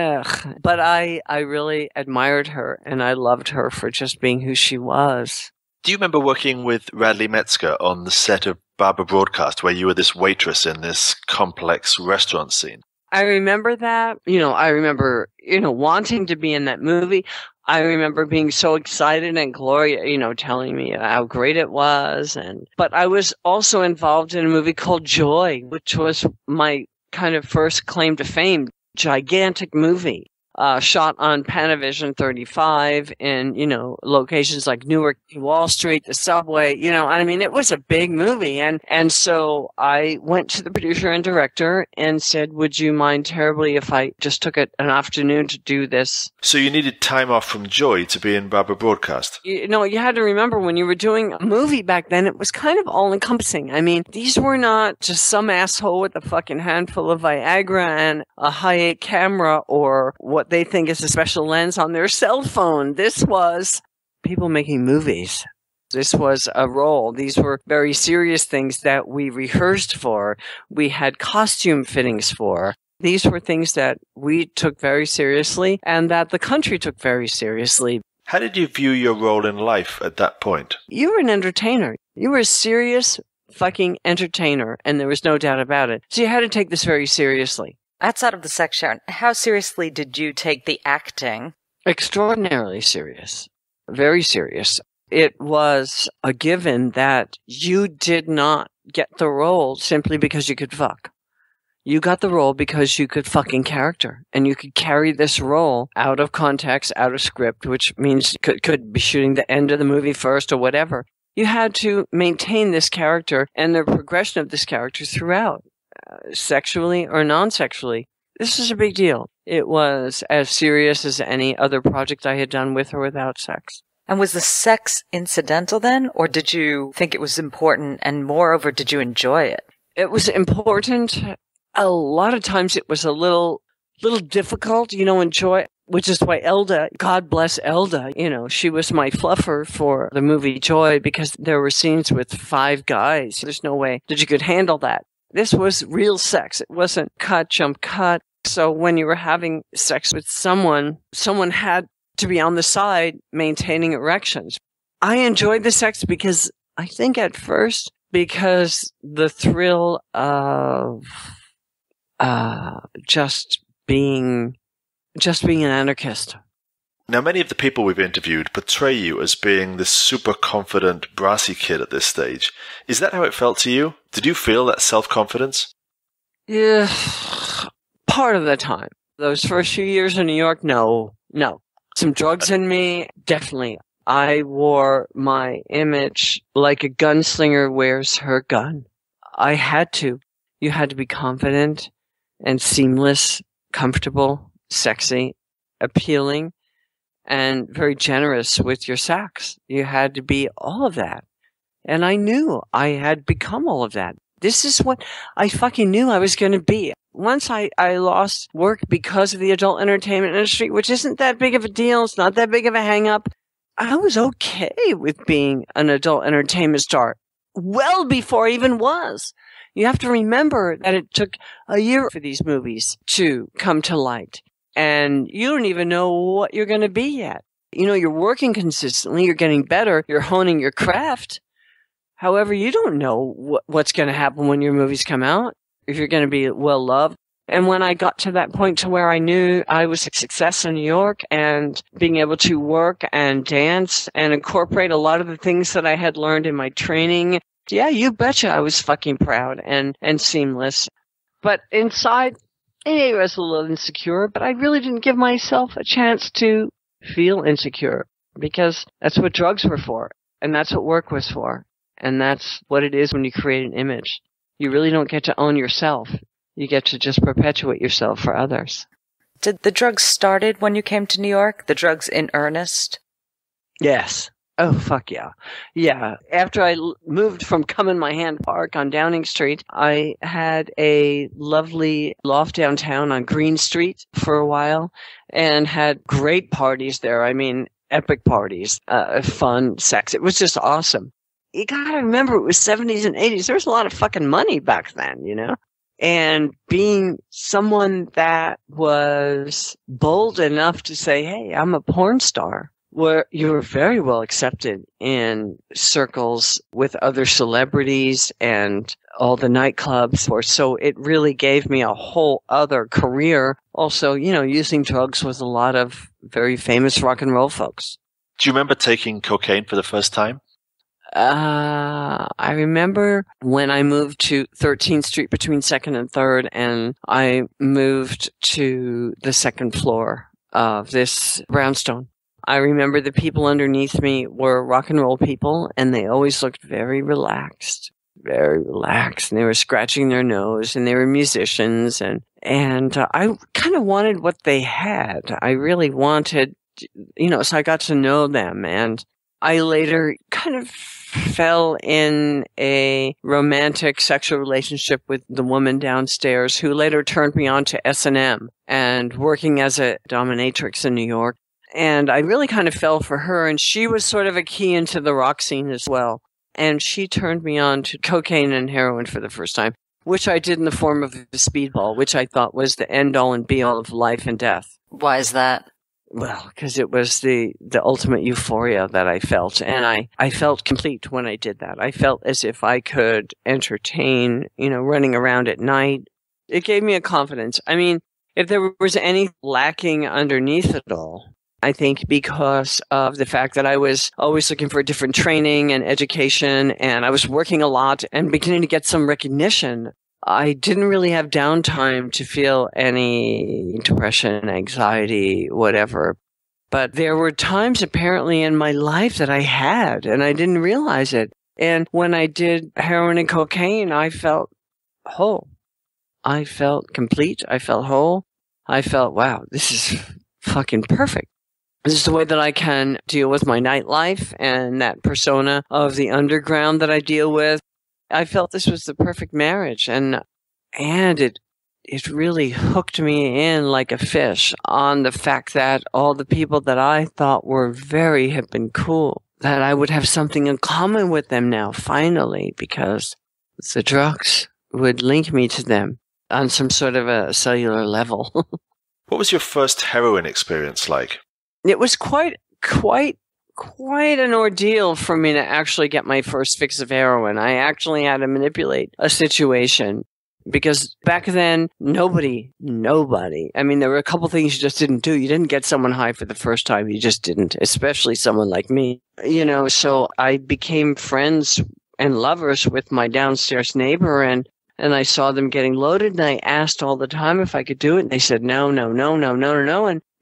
But I, I really admired her, and I loved her for just being who she was. Do you remember working with Radley Metzger on the set of Barbara Broadcast, where you were this waitress in this complex restaurant scene? I remember that. You know, I remember, you know, wanting to be in that movie. I remember being so excited, and Gloria, you know, telling me how great it was. And but I was also involved in a movie called Joy, which was my kind of first claim to fame. Gigantic movie, uh, shot on Panavision thirty-five in, you know, locations like Newark, Wall Street, the subway, you know, I mean, it was a big movie. And, and so I went to the producer and director and said, would you mind terribly if I just took a, an afternoon to do this? So you needed time off from Joy to be in Barbara Broadcast? You know, you had to remember when you were doing a movie back then, it was kind of all encompassing. I mean, these were not just some asshole with a fucking handful of Viagra and a high eight camera or what they think is a special lens on their cell phone. This was people making movies. This was a role. These were very serious things that we rehearsed for. We had costume fittings for. These were things that we took very seriously and that the country took very seriously. How did you view your role in life at that point? You were an entertainer. You were a serious fucking entertainer, and there was no doubt about it. So you had to take this very seriously. Outside of the sex, Sharon, how seriously did you take the acting? Extraordinarily serious. Very serious. It was a given that you did not get the role simply because you could fuck. You got the role because you could fucking character, and you could carry this role out of context, out of script, which means you could, could be shooting the end of the movie first or whatever. You had to maintain this character and the progression of this character throughout. Sexually or non-sexually. This is a big deal. It was as serious as any other project I had done with or without sex. And was the sex incidental then, or did you think it was important, and moreover, did you enjoy it? It was important. A lot of times it was a little, little difficult, you know, enjoy, which is why Elda, God bless Elda, you know, she was my fluffer for the movie Joy because there were scenes with five guys. There's no way that you could handle that. This was real sex. It wasn't cut, jump, cut. So when you were having sex with someone, someone had to be on the side maintaining erections. I enjoyed the sex because I think at first, because the thrill of uh, just being, just being an anarchist. Now, many of the people we've interviewed portray you as being this super confident, brassy kid at this stage. Is that how it felt to you? Did you feel that self-confidence? Yeah, part of the time. Those first few years in New York, no, no. some drugs in me, definitely. I wore my image like a gunslinger wears her gun. I had to. You had to be confident and seamless, comfortable, sexy, appealing, and very generous with your sex. You had to be all of that. And I knew I had become all of that. This is what I fucking knew I was going to be. Once I, I lost work because of the adult entertainment industry, which isn't that big of a deal. It's not that big of a hang-up. I was okay with being an adult entertainment star well before I even was. You have to remember that it took a year for these movies to come to light. And you don't even know what you're going to be yet. You know, you're working consistently. You're getting better. You're honing your craft. However, you don't know what, what's going to happen when your movies come out, if you're going to be well loved. And when I got to that point to where I knew I was a success in New York and being able to work and dance and incorporate a lot of the things that I had learned in my training, yeah, you betcha I was fucking proud and, and seamless. But inside, I was a little insecure, but I really didn't give myself a chance to feel insecure because that's what drugs were for. And that's what work was for. And that's what it is when you create an image. You really don't get to own yourself. You get to just perpetuate yourself for others. Did the drugs started when you came to New York? The drugs in earnest? Yes. Oh, fuck yeah. Yeah. After I l- moved from Come in My Hand Park on Downing Street, I had a lovely loft downtown on Green Street for a while and had great parties there. I mean, epic parties, uh, fun, sex. It was just awesome. You gotta remember it was seventies and eighties. There was a lot of fucking money back then, you know? And being someone that was bold enough to say, hey, I'm a porn star, where you were very well accepted in circles with other celebrities and all the nightclubs. So it really gave me a whole other career. Also, you know, using drugs with a lot of very famous rock and roll folks. Do you remember taking cocaine for the first time? Uh, I remember when I moved to thirteenth Street between second and third, and I moved to the second floor of this brownstone. I remember the people underneath me were rock and roll people, and they always looked very relaxed, very relaxed. And they were scratching their nose, and they were musicians, and and uh, I kind of wanted what they had. I really wanted, you know, so I got to know them, and I later kind of fell in a romantic sexual relationship with the woman downstairs who later turned me on to S and M and working as a dominatrix in New York. And I really kind of fell for her, and she was sort of a key into the rock scene as well. And she turned me on to cocaine and heroin for the first time, which I did in the form of a speedball, which I thought was the end-all and be-all of life and death. Why is that? Well, because it was the, the ultimate euphoria that I felt, and I, I felt complete when I did that. I felt as if I could entertain, you know, running around at night. It gave me a confidence. I mean, if there was any lacking underneath it all, I think because of the fact that I was always looking for different training and education, and I was working a lot and beginning to get some recognition, I didn't really have downtime to feel any depression, anxiety, whatever. But there were times apparently in my life that I had, and I didn't realize it. And when I did heroin and cocaine, I felt whole. I felt complete. I felt whole. I felt, wow, this is fucking perfect. This is the way that I can deal with my nightlife and that persona of the underground that I deal with. I felt this was the perfect marriage, and and it it really hooked me in like a fish on the fact that all the people that I thought were very hip and cool, that I would have something in common with them now, finally, because the drugs would link me to them on some sort of a cellular level. What was your first heroin experience like? It was quite, quite, quite an ordeal for me to actually get my first fix of heroin. I actually had to manipulate a situation because back then, nobody, nobody, I mean, there were a couple things you just didn't do. You didn't get someone high for the first time. You just didn't, especially someone like me. You know, so I became friends and lovers with my downstairs neighbor, and And I saw them getting loaded, and I asked all the time if I could do it, and they said, no, no, no, no, no, no, no. And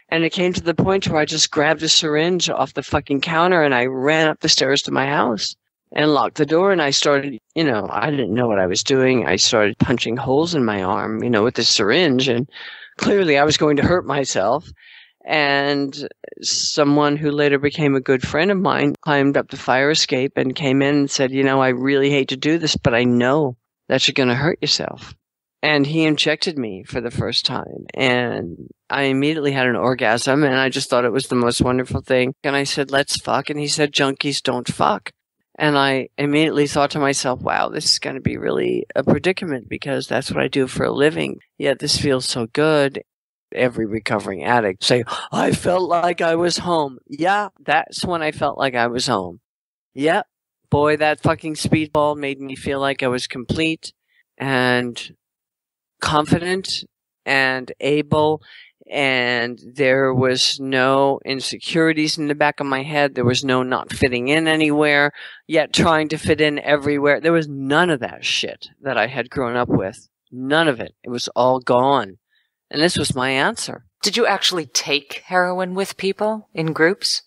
And it came to the point where I just grabbed a syringe off the fucking counter and I ran up the stairs to my house and locked the door. And I started, you know, I didn't know what I was doing. I started punching holes in my arm, you know, with the syringe. And clearly I was going to hurt myself. And someone who later became a good friend of mine climbed up the fire escape and came in and said, you know, I really hate to do this, but I know that you're going to hurt yourself. And he injected me for the first time. And I immediately had an orgasm, and I just thought it was the most wonderful thing. And I said, let's fuck. And he said, junkies don't fuck. And I immediately thought to myself, wow, this is going to be really a predicament because that's what I do for a living. Yet this feels so good. Every recovering addict say, I felt like I was home. Yeah, that's when I felt like I was home. Yeah, boy, that fucking speedball made me feel like I was complete and confident and able, and there was no insecurities in the back of my head. There was no not fitting in anywhere, yet trying to fit in everywhere. There was none of that shit that I had grown up with. None of it. It was all gone. And this was my answer. Did you actually take heroin with people in groups?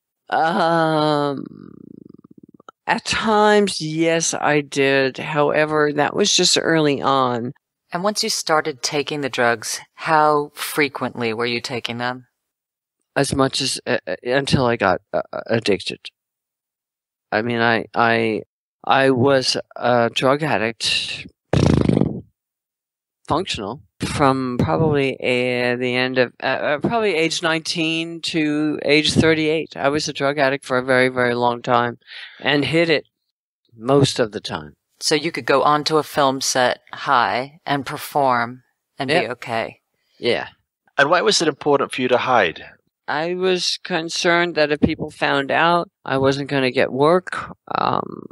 Um, at times, yes, I did. However, that was just early on. And once you started taking the drugs, how frequently were you taking them? As much as uh, until I got uh, addicted. I mean, I I I was a drug addict, functional, from probably uh, the end of uh, probably age nineteen to age thirty-eight. I was a drug addict for a very, very long time, and hid it most of the time. So you could go onto a film set high and perform and yep. be okay. Yeah. And why was it important for you to hide? I was concerned that if people found out, I wasn't going to get work. Um,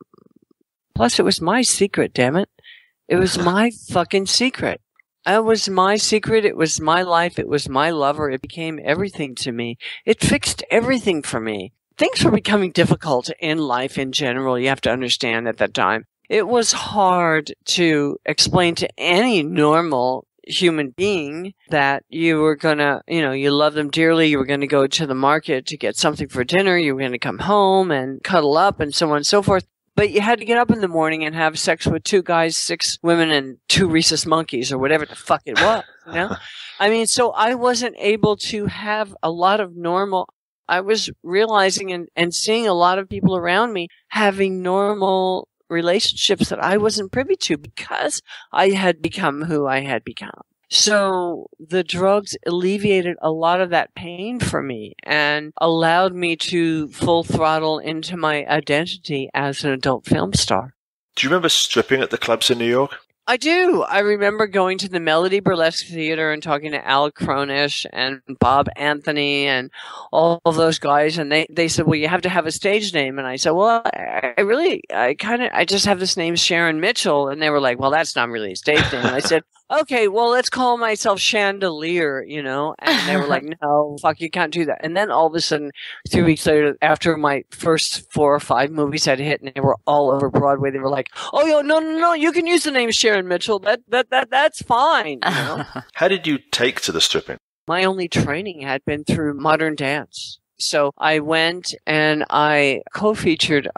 plus, it was my secret, damn it. It was my fucking secret. It was my secret. It was my life. It was my lover. It became everything to me. It fixed everything for me. Things were becoming difficult in life in general. You have to understand at that time. It was hard to explain to any normal human being that you were going to, you know, you love them dearly. You were going to go to the market to get something for dinner. You were going to come home and cuddle up and so on and so forth. But you had to get up in the morning and have sex with two guys, six women, and two rhesus monkeys or whatever the fuck it was, you know? I mean, so I wasn't able to have a lot of normal, I was realizing and, and seeing a lot of people around me having normal relationships that I wasn't privy to because I had become who I had become. So the drugs alleviated a lot of that pain for me and allowed me to full throttle into my identity as an adult film star. Do you remember stripping at the clubs in New York? I do. I remember going to the Melody Burlesque Theater and talking to Al Cronish and Bob Anthony and all of those guys. And they, they said, well, you have to have a stage name. And I said, well, I, I really, I kind of, I just have this name, Sharon Mitchell. And they were like, well, that's not really a stage name. And I said, okay, well, let's call myself Chandelier, you know? And they were like, no, fuck, you can't do that. And then all of a sudden, three weeks later, after my first four or five movies had hit and they were all over Broadway, they were like, oh, yo, no, no, no, you can use the name Sharon Mitchell. That, that, that, that's fine, you know? How did you take to the stripping? My only training had been through modern dance. So I went and I co-featured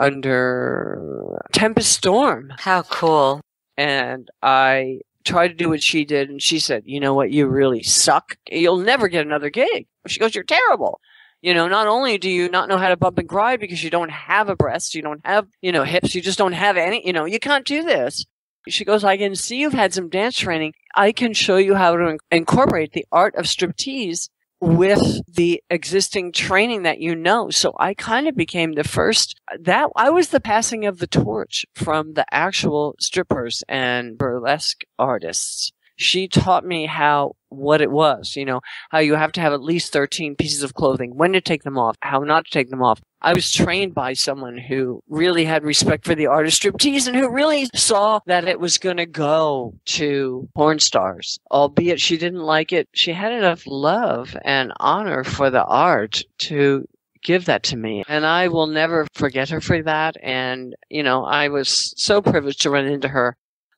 under Tempest Storm. How cool. And I tried to do what she did, and she said, you know what, you really suck. You'll never get another gig. She goes, you're terrible. You know, not only do you not know how to bump and grind because you don't have a breast, you don't have, you know, hips, you just don't have any, you know, you can't do this. She goes, I can see you've had some dance training. I can show you how to incorporate the art of striptease with the existing training that you know. So I kind of became the first, that I was the passing of the torch from the actual strippers and burlesque artists. She taught me how, what it was, you know, how you have to have at least thirteen pieces of clothing, when to take them off, how not to take them off. I was trained by someone who really had respect for the art of striptease and who really saw that it was going to go to porn stars. Albeit she didn't like it, she had enough love and honor for the art to give that to me. And I will never forget her for that. And, you know, I was so privileged to run into her.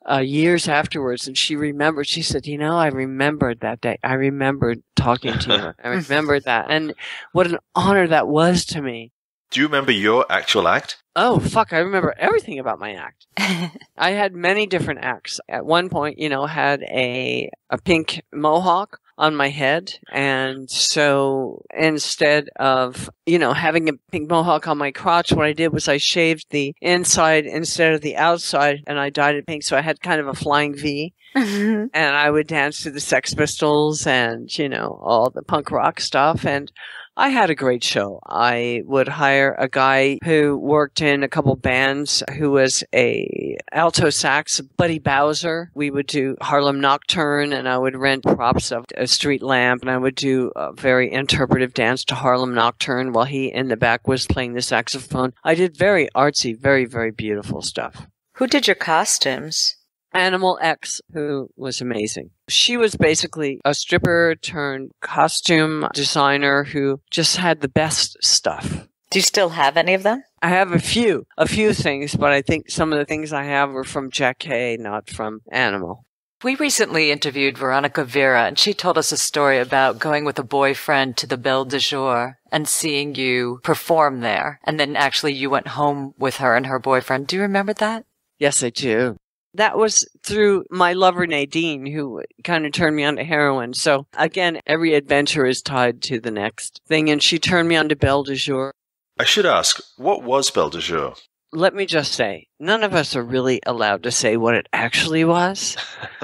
uh, years afterwards, and she remembered, she said, you know, I remembered that day. I remembered talking to you. I remembered that. And what an honor that was to me. Do you remember your actual act? Oh, fuck, I remember everything about my act. I had many different acts. At one point, you know, had a a pink mohawk on my head. And so instead of, you know, having a pink mohawk on my crotch, what I did was I shaved the inside instead of the outside, and I dyed it pink. So I had kind of a flying V. And I would dance to the Sex Pistols and, you know, all the punk rock stuff. And I had a great show. I would hire a guy who worked in a couple bands who was a alto sax, Buddy Bowser. We would do Harlem Nocturne, and I would rent props of a street lamp, and I would do a very interpretive dance to Harlem Nocturne while he in the back was playing the saxophone. I did very artsy, very, very beautiful stuff. Who did your costumes? Animal X, who was amazing. She was basically a stripper turned costume designer who just had the best stuff. Do you still have any of them? I have a few, a few things, but I think some of the things I have were from Jack Kay, not from Animal. We recently interviewed Veronica Vera, and she told us a story about going with a boyfriend to the Belle de Jour and seeing you perform there. And then actually you went home with her and her boyfriend. Do you remember that? Yes, I do. That was through my lover Nadine, who kind of turned me on to heroin. So again, every adventure is tied to the next thing. And she turned me on to Belle de Jour. I should ask, what was Belle de Jour? Let me just say, none of us are really allowed to say what it actually was.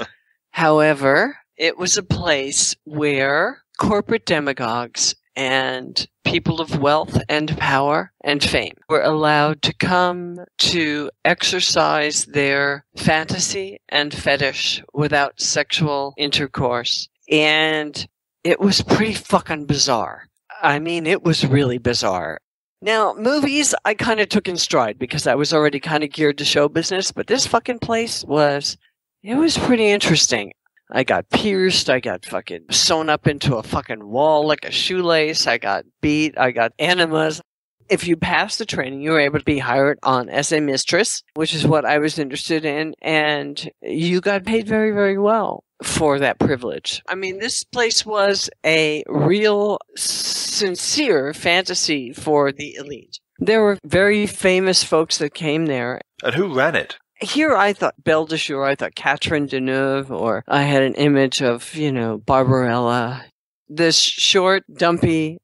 However, it was a place where corporate demagogues and people of wealth and power and fame were allowed to come to exercise their fantasy and fetish without sexual intercourse. And it was pretty fucking bizarre. I mean, it was really bizarre. Now, movies, I kind of took in stride because I was already kind of geared to show business, but this fucking place was, it was pretty interesting. I got pierced, I got fucking sewn up into a fucking wall like a shoelace, I got beat, I got enemas. If you passed the training, you were able to be hired on as a mistress, which is what I was interested in, and you got paid very, very well for that privilege. I mean, this place was a real, sincere fantasy for the elite. There were very famous folks that came there. And who ran it? Here I thought Belle de Jour, I thought Catherine Deneuve, or I had an image of, you know, Barbarella. This short, dumpy,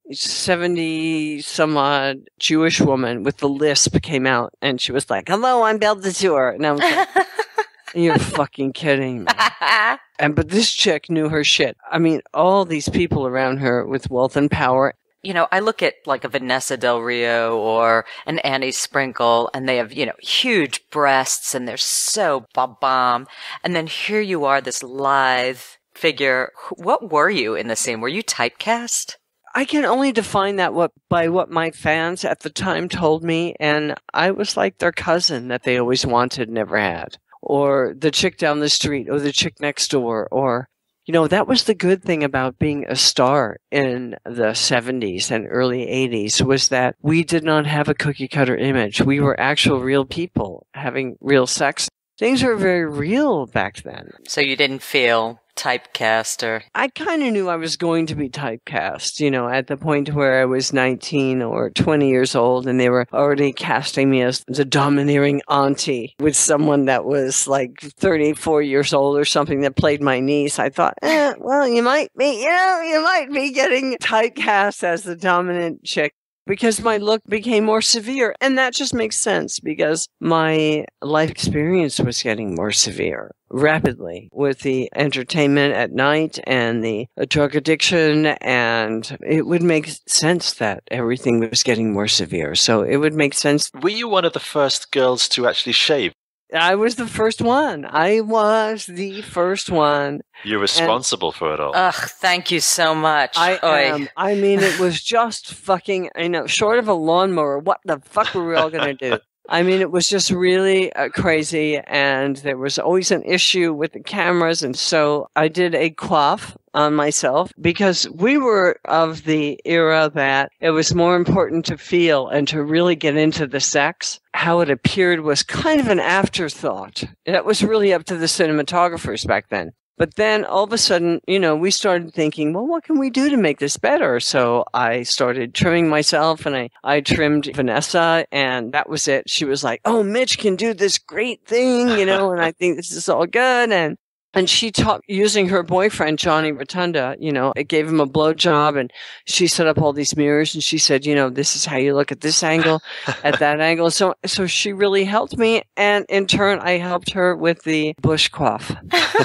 seventy-some-odd Jewish woman with the lisp came out, and she was like, hello, I'm Belle de Jour. And I was like, you're fucking kidding me. And but this chick knew her shit. I mean, all these people around her with wealth and power. You know, I look at like a Vanessa Del Rio or an Annie Sprinkle, and they have, you know, huge breasts, and they're so bomb. And then here you are, this lithe figure. What were you in the scene? Were you typecast? I can only define that what by what my fans at the time told me, and I was like their cousin that they always wanted, never had. Or the chick down the street, or the chick next door, or... You know, that was the good thing about being a star in the seventies and early eighties was that we did not have a cookie cutter image. We were actual real people having real sex. Things were very real back then. So you didn't feel typecast or... I kind of knew I was going to be typecast, you know, at the point where I was nineteen or twenty years old and they were already casting me as the domineering auntie with someone that was like thirty-four years old or something that played my niece. I thought, eh, well, you might be, you know, you might be getting typecast as the dominant chick. Because my look became more severe. And that just makes sense because my life experience was getting more severe rapidly with the entertainment at night and the drug addiction. And it would make sense that everything was getting more severe. So it would make sense. Were you one of the first girls to actually shave? I was the first one. I was the first one. You're responsible and, for it all. Ugh, thank you so much. I Oy. am. I mean, it was just fucking, you know, short of a lawnmower, what the fuck were we all going to do? I mean, it was just really uh, crazy, and there was always an issue with the cameras, and so I did a coif on myself because we were of the era that it was more important to feel and to really get into the sex. How it appeared was kind of an afterthought. That was really up to the cinematographers back then. But then all of a sudden, you know, we started thinking, well, what can we do to make this better? So I started trimming myself, and I, I trimmed Vanessa, and that was it. She was like, oh, Mitch can do this great thing, you know, and I think this is all good. And And she taught using her boyfriend, Johnny Rotunda, you know, it gave him a blowjob, and she set up all these mirrors, and she said, you know, this is how you look at this angle, at that angle. So, so she really helped me. And in turn, I helped her with the bush coif.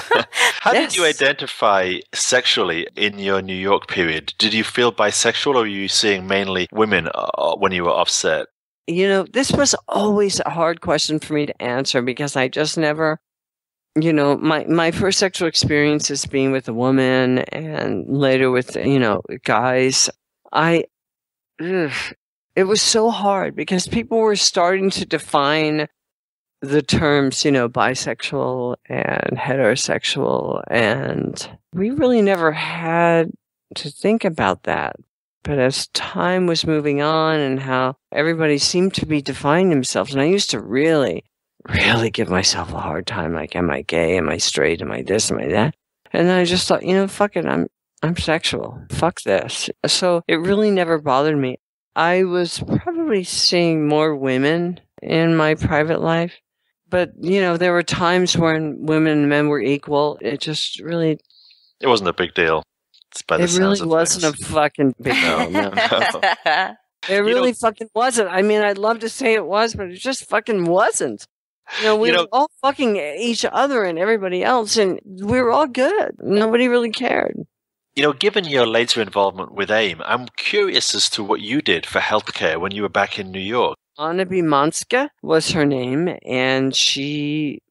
How Yes. did you identify sexually in your New York period? Did you feel bisexual, or were you seeing mainly women uh, when you were offset? You know, this was always a hard question for me to answer because I just never, you know, my, my first sexual experience is being with a woman and later with, you know, guys. I, ugh, it was so hard because people were starting to define the terms, you know, bisexual and heterosexual, and we really never had to think about that. But as time was moving on and how everybody seemed to be defining themselves, and I used to really, really give myself a hard time, like, am I gay? Am I straight? Am I this? Am I that? And then I just thought, you know, fuck it, I'm I'm sexual. Fuck this. So it really never bothered me. I was probably seeing more women in my private life. But, you know, there were times when women and men were equal. It just really... It wasn't a big deal. It's by the It really sounds of wasn't things. a fucking big No, deal. No. no. It really know- fucking wasn't. I mean, I'd love to say it was, but it just fucking wasn't. You know, we You know- were all fucking each other and everybody else, and we were all good. Nobody really cared. You know, given your later involvement with AIM, I'm curious as to what you did for healthcare when you were back in New York. Anna Bimanska was her name, and she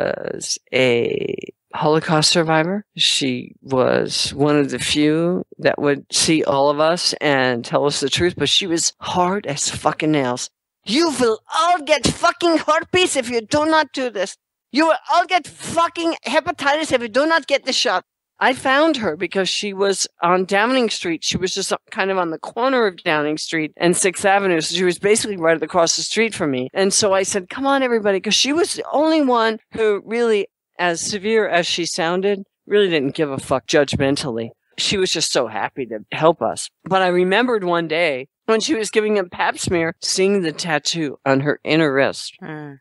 was a Holocaust survivor. She was one of the few that would see all of us and tell us the truth, but she was hard as fucking nails. You will all get fucking herpes if you do not do this. You will all get fucking hepatitis if you do not get the shot. I found her because she was on Downing Street. She was just kind of on the corner of Downing Street and sixth Avenue. So she was basically right across the street from me. And so I said, come on, everybody, because she was the only one who really, as severe as she sounded, really didn't give a fuck judgmentally. She was just so happy to help us. But I remembered one day when she was giving a pap smear, seeing the tattoo on her inner wrist. Mm.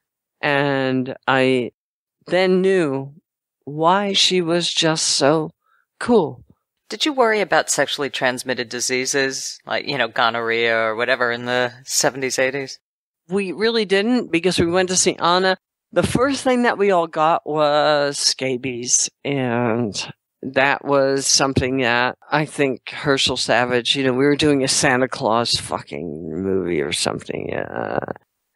And I then knew why she was just so cool. Did you worry about sexually transmitted diseases like, you know, gonorrhea or whatever in the seventies, eighties? We really didn't, because we went to see Anna. The first thing that we all got was scabies, and that was something that I think Herschel Savage, you know, we were doing a Santa Claus fucking movie or something. Uh,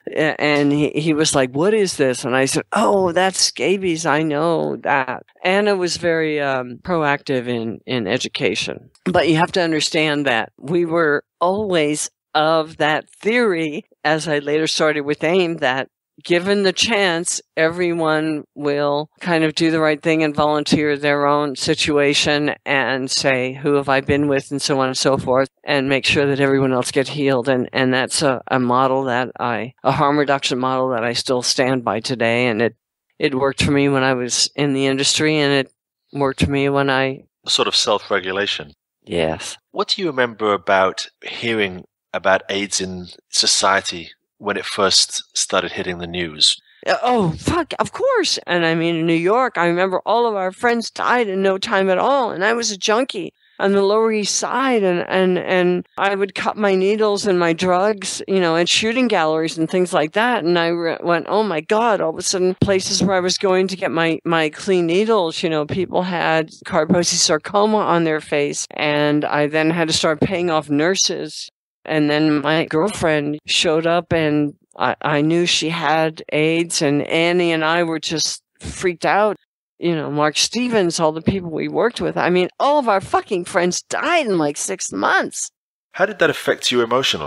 and he, he was like, what is this? And I said, oh, that's scabies. I know that. Anna was very um, proactive in, in education. But you have to understand that we were always of that theory, as I later started with AIM, that given the chance, everyone will kind of do the right thing and volunteer their own situation and say, who have I been with, and so on and so forth, and make sure that everyone else gets healed. And, and that's a, a model that I, a harm reduction model that I still stand by today. And it, it worked for me when I was in the industry, and it worked for me when I... Sort of self-regulation. Yes. What do you remember about hearing about AIDS in society when it first started hitting the news? Oh, fuck, of course. And I mean, in New York, I remember all of our friends died in no time at all. And I was a junkie on the Lower East Side. And, and, and I would cut my needles and my drugs, you know, at shooting galleries and things like that. And I re- went, oh my God, all of a sudden places where I was going to get my, my clean needles, you know, people had Kaposi sarcoma on their face. And I then had to start paying off nurses. And then my girlfriend showed up, and I, I knew she had AIDS, and Annie and I were just freaked out. You know, Mark Stevens, all the people we worked with. I mean, all of our fucking friends died in like six months. How did that affect you emotionally?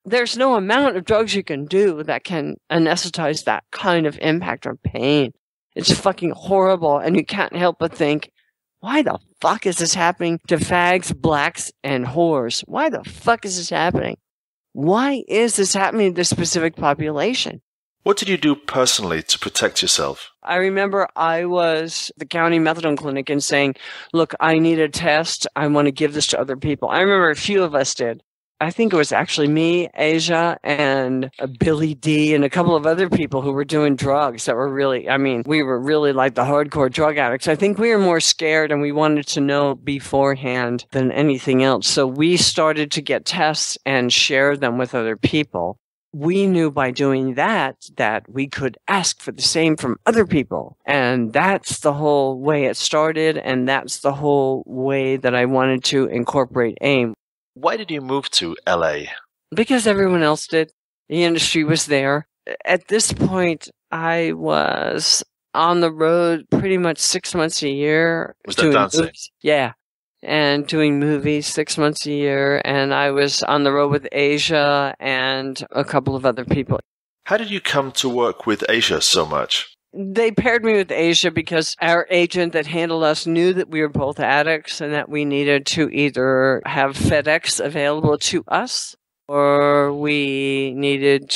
there's no amount of drugs you can do that can anesthetize that kind of impact or pain. It's fucking horrible. And you can't help but think, why the fuck is this happening to fags, blacks, and whores? Why the fuck is this happening? Why is this happening to this specific population? What did you do personally to protect yourself? I remember I was at the county methadone clinic and saying, look, I need a test. I want to give this to other people. I remember a few of us did. I think it was actually me, Asia, and uh, Billy D, and a couple of other people who were doing drugs that were really, I mean, we were really like the hardcore drug addicts. I think we were more scared and we wanted to know beforehand than anything else. So we started to get tests and share them with other people. We knew by doing that, that we could ask for the same from other people. And that's the whole way it started. And that's the whole way that I wanted to incorporate AIM. Why did you move to L A? Because everyone else did. The industry was there. At this point, I was on the road pretty much six months a year. Was that dancing? Movies. Yeah. And doing movies six months a year. And I was on the road with Asia and a couple of other people. How did you come to work with Asia so much? They paired me with Asia because our agent that handled us knew that we were both addicts and that we needed to either have FedEx available to us or we needed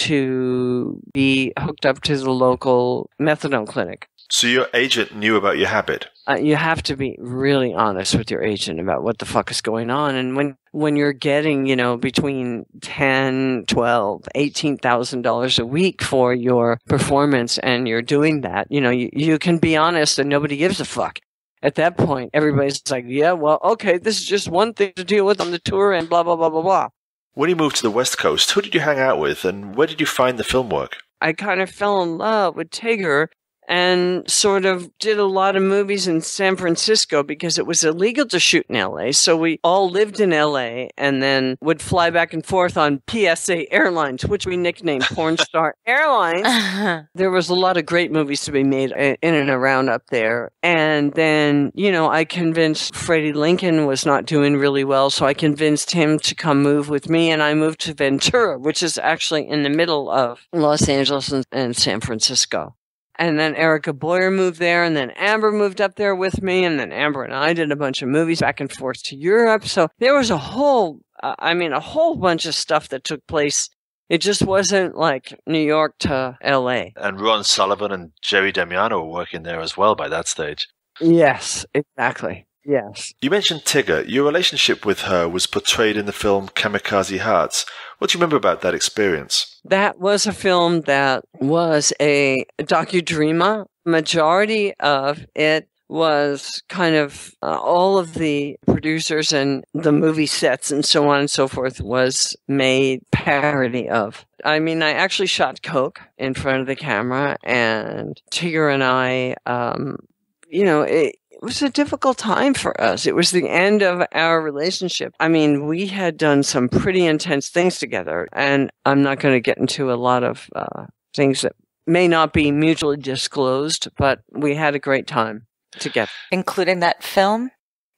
to be hooked up to the local methadone clinic. So your agent knew about your habit? Uh, you have to be really honest with your agent about what the fuck is going on. And when, when you're getting, you know, between ten, twelve, eighteen thousand dollars a week for your performance and you're doing that, you know, you, you can be honest and nobody gives a fuck. At that point, everybody's like, yeah, well, okay, this is just one thing to deal with on the tour and blah, blah, blah, blah, blah. When you moved to the West Coast, who did you hang out with and where did you find the film work? I kind of fell in love with Tigger and sort of did a lot of movies in San Francisco because it was illegal to shoot in L A. So we all lived in L A and then would fly back and forth on P S A Airlines, which we nicknamed Porn Star Airlines. There was a lot of great movies to be made in and around up there. And then, you know, I convinced Freddie Lincoln was not doing really well. So I convinced him to come move with me. And I moved to Ventura, which is actually in the middle of Los Angeles and, and San Francisco. And then Erica Boyer moved there, and then Amber moved up there with me, and then Amber and I did a bunch of movies back and forth to Europe. So there was a whole, uh, I mean, a whole bunch of stuff that took place. It just wasn't like New York to L A. And Ron Sullivan and Jerry Damiano were working there as well by that stage. Yes, exactly. Yes. You mentioned Tigger. Your relationship with her was portrayed in the film Kamikaze Hearts. What do you remember about that experience? That was a film that was a docudrama. Majority of it was kind of uh, all of the producers and the movie sets and so on and so forth was made parody of. I mean, I actually shot coke in front of the camera, and Tigger and I, um, you know, it, It was a difficult time for us. It was the end of our relationship. I mean, we had done some pretty intense things together, and I'm not going to get into a lot of uh, things that may not be mutually disclosed, but we had a great time together. Including that film?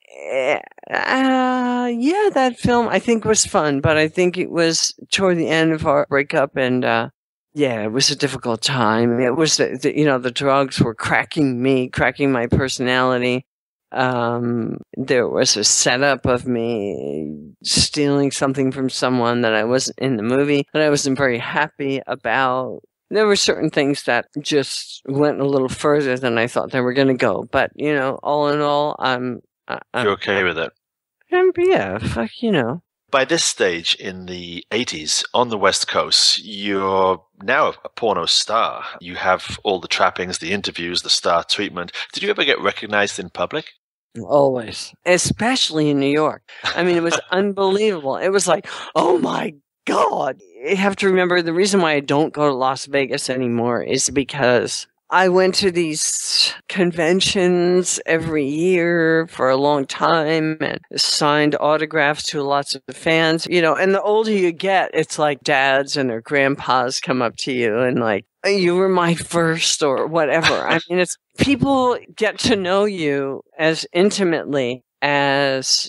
Uh, yeah, that film I think was fun, but I think it was toward the end of our breakup, and uh, yeah, it was a difficult time. It was, the, the, you know, the drugs were cracking me, cracking my personality. Um, there was a setup of me stealing something from someone that I wasn't in the movie, that I wasn't very happy about. There were certain things that just went a little further than I thought they were going to go. But, you know, all in all, I'm... I'm You're okay with it? Um, yeah, fuck, you know. By this stage in the eighties, on the West Coast, you're now a porno star. You have all the trappings, the interviews, the star treatment. Did you ever get recognized in public? Always. Especially in New York. I mean, it was unbelievable. It was like, oh my God. You have to remember the reason why I don't go to Las Vegas anymore is because I went to these conventions every year for a long time and signed autographs to lots of fans, you know, and the older you get, it's like dads and their grandpas come up to you and like, you were my first or whatever. I mean, it's people get to know you as intimately as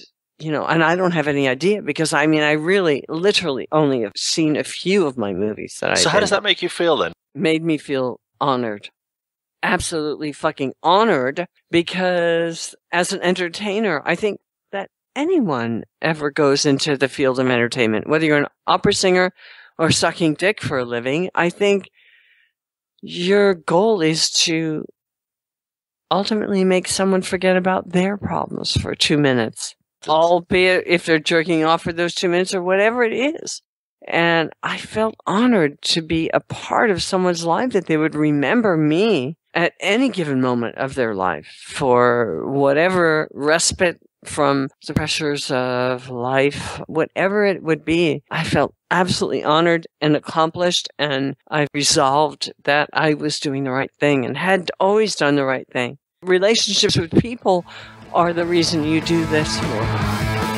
you know, and I don't have any idea because, I mean, I really, literally only have seen a few of my movies that I So how does that make you feel then? Made me feel honored. Absolutely fucking honored because as an entertainer, I think that anyone ever goes into the field of entertainment, whether you're an opera singer or sucking dick for a living, I think your goal is to ultimately make someone forget about their problems for two minutes, albeit if they're jerking off for those two minutes or whatever it is. And I felt honored to be a part of someone's life, that they would remember me at any given moment of their life for whatever respite from the pressures of life, whatever it would be. I felt absolutely honored and accomplished, and I resolved that I was doing the right thing and had always done the right thing. Relationships with people are the reason you do this work.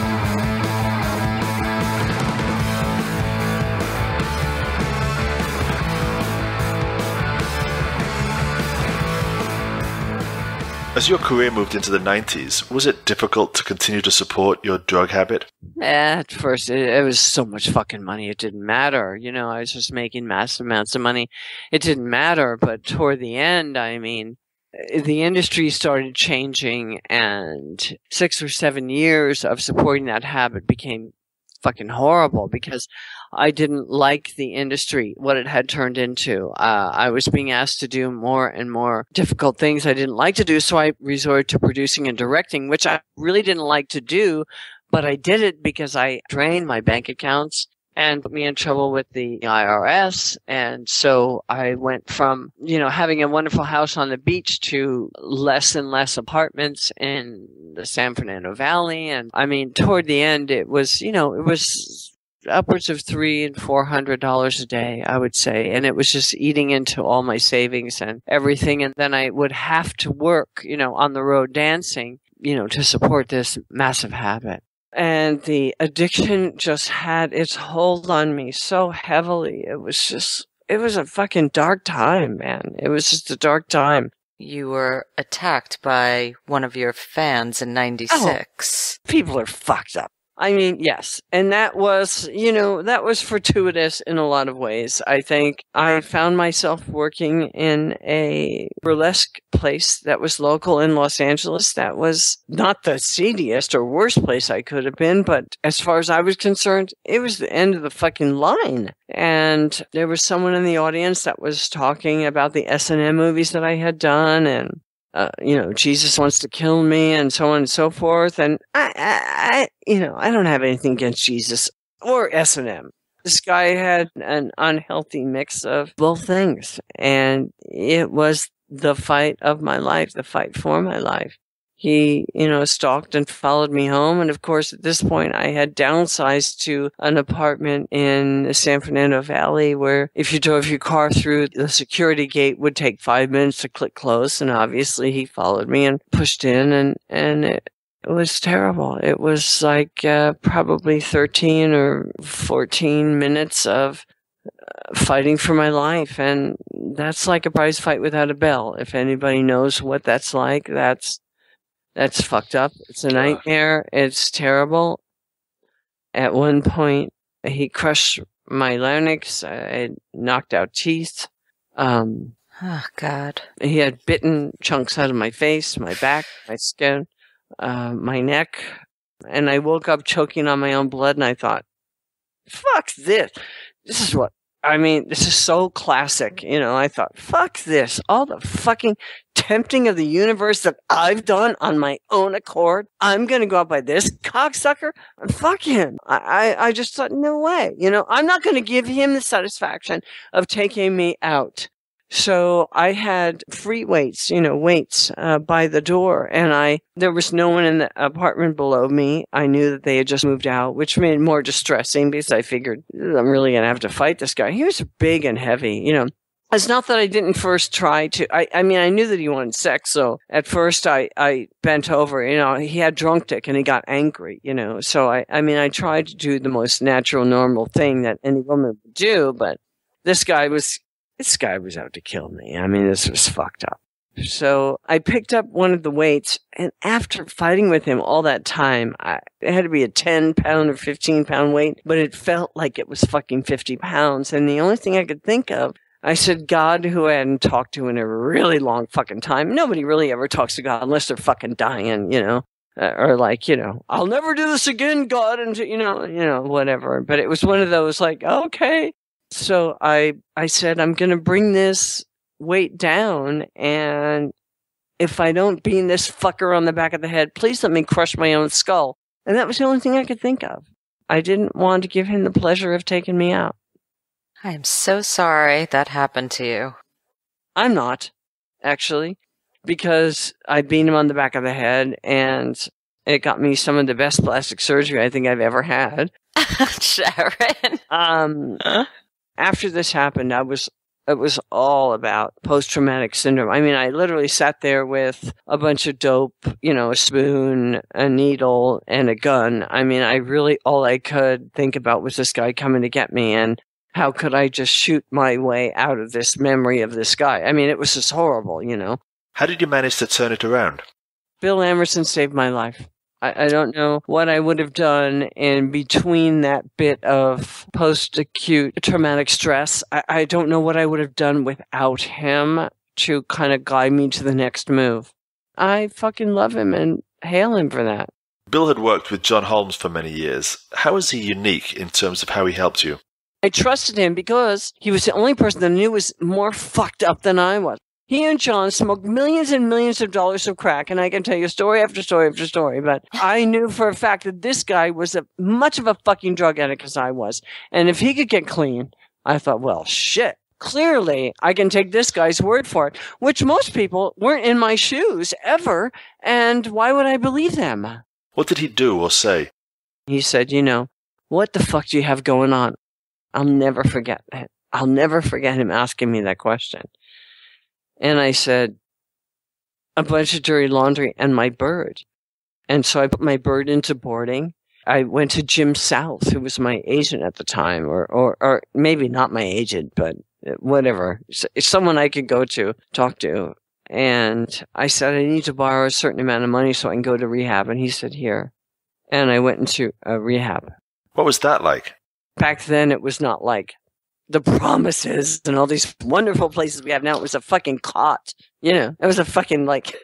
As your career moved into the nineties, was it difficult to continue to support your drug habit? At first, it, it was so much fucking money, it didn't matter. You know, I was just making massive amounts of money. It didn't matter, but toward the end, I mean, the industry started changing, and six or seven years of supporting that habit became fucking horrible because I didn't like the industry, what it had turned into. Uh, I was being asked to do more and more difficult things I didn't like to do, so I resorted to producing and directing, which I really didn't like to do, but I did it because I drained my bank accounts and put me in trouble with the I R S. And so I went from, you know, having a wonderful house on the beach to less and less apartments in the San Fernando Valley. And I mean, toward the end, it was, you know, it was upwards of three and four hundred dollars a day, I would say. And it was just eating into all my savings and everything. And then I would have to work, you know, on the road dancing, you know, to support this massive habit. And the addiction just had its hold on me so heavily. It was just, it was a fucking dark time, man. It was just a dark time. You were attacked by one of your fans in ninety-six. Oh, people are fucked up. I mean, yes. And that was, you know, that was fortuitous in a lot of ways. I think I found myself working in a burlesque place that was local in Los Angeles. That was not the seediest or worst place I could have been, but as far as I was concerned, it was the end of the fucking line. And there was someone in the audience that was talking about the S and M movies that I had done, and Uh, you know, Jesus wants to kill me, and so on and so forth. And I, I, I, you know, I don't have anything against Jesus or S and M. This guy had an unhealthy mix of both things, and it was the fight of my life, the fight for my life. He, you know, stalked and followed me home. And of course, at this point, I had downsized to an apartment in the San Fernando Valley where if you drove your car through, the security gate would take five minutes to click close. And obviously he followed me and pushed in, and, and it, it was terrible. It was like uh, probably thirteen or fourteen minutes of uh, fighting for my life. And that's like a prize fight without a bell. If anybody knows what that's like, that's That's fucked up. It's a nightmare. It's terrible. At one point, he crushed my larynx. I knocked out teeth. Um, oh, God. He had bitten chunks out of my face, my back, my skin, uh, my neck. And I woke up choking on my own blood, and I thought, fuck this. This is what I mean, this is so classic. You know, I thought, fuck this. All the fucking tempting of the universe that I've done on my own accord. I'm going to go out by this cocksucker. Fuck him. I, I, I just thought, no way. You know, I'm not going to give him the satisfaction of taking me out. So I had free weights, you know, weights uh, by the door, and I there was no one in the apartment below me. I knew that they had just moved out, which made it more distressing because I figured I'm really going to have to fight this guy. He was big and heavy, you know. It's not that I didn't first try to, I, I mean, I knew that he wanted sex, so at first I, I bent over, you know, he had drunk dick and he got angry, you know, so I, I mean, I tried to do the most natural, normal thing that any woman would do, but this guy was, this guy was out to kill me. I mean, this was fucked up. So I picked up one of the weights, and after fighting with him all that time, I, it had to be a ten pound or fifteen pound weight, but it felt like it was fucking fifty pounds. And the only thing I could think of, I said, God, who I hadn't talked to in a really long fucking time. Nobody really ever talks to God unless they're fucking dying, you know, uh, or like, you know, I'll never do this again, God, and you know, you know, whatever. But it was one of those like, okay. So I, I said, I'm going to bring this weight down, and if I don't beam this fucker on the back of the head, please let me crush my own skull. And that was the only thing I could think of. I didn't want to give him the pleasure of taking me out. I am so sorry that happened to you. I'm not, actually, because I beamed him on the back of the head, and it got me some of the best plastic surgery I think I've ever had. Sharon. Um, after this happened, I was It was all about post-traumatic syndrome. I mean, I literally sat there with a bunch of dope, you know, a spoon, a needle, and a gun. I mean, I really, all I could think about was this guy coming to get me, and how could I just shoot my way out of this memory of this guy? I mean, it was just horrible, you know. How did you manage to turn it around? Bill Emerson saved my life. I, I don't know what I would have done in between that bit of post-acute traumatic stress. I, I don't know what I would have done without him to kind of guide me to the next move. I fucking love him and hail him for that. Bill had worked with John Holmes for many years. How is he unique in terms of how he helped you? I trusted him because he was the only person that I knew was more fucked up than I was. He and John smoked millions and millions of dollars of crack, and I can tell you story after story after story, but I knew for a fact that this guy was a, much of a fucking drug addict as I was. And if he could get clean, I thought, well, shit. Clearly, I can take this guy's word for it, which most people weren't in my shoes ever, and why would I believe them? What did he do or say? He said, you know, what the fuck do you have going on? I'll never forget that. I'll never forget him asking me that question. And I said, a bunch of dirty laundry and my bird. And so I put my bird into boarding. I went to Jim South, who was my agent at the time, or, or, or maybe not my agent, but whatever. It's someone I could go to, talk to. And I said, I need to borrow a certain amount of money so I can go to rehab. And he said, here. And I went into a rehab. What was that like? Back then, it was not like the promises and all these wonderful places we have now. It was a fucking cot, you know. It was a fucking like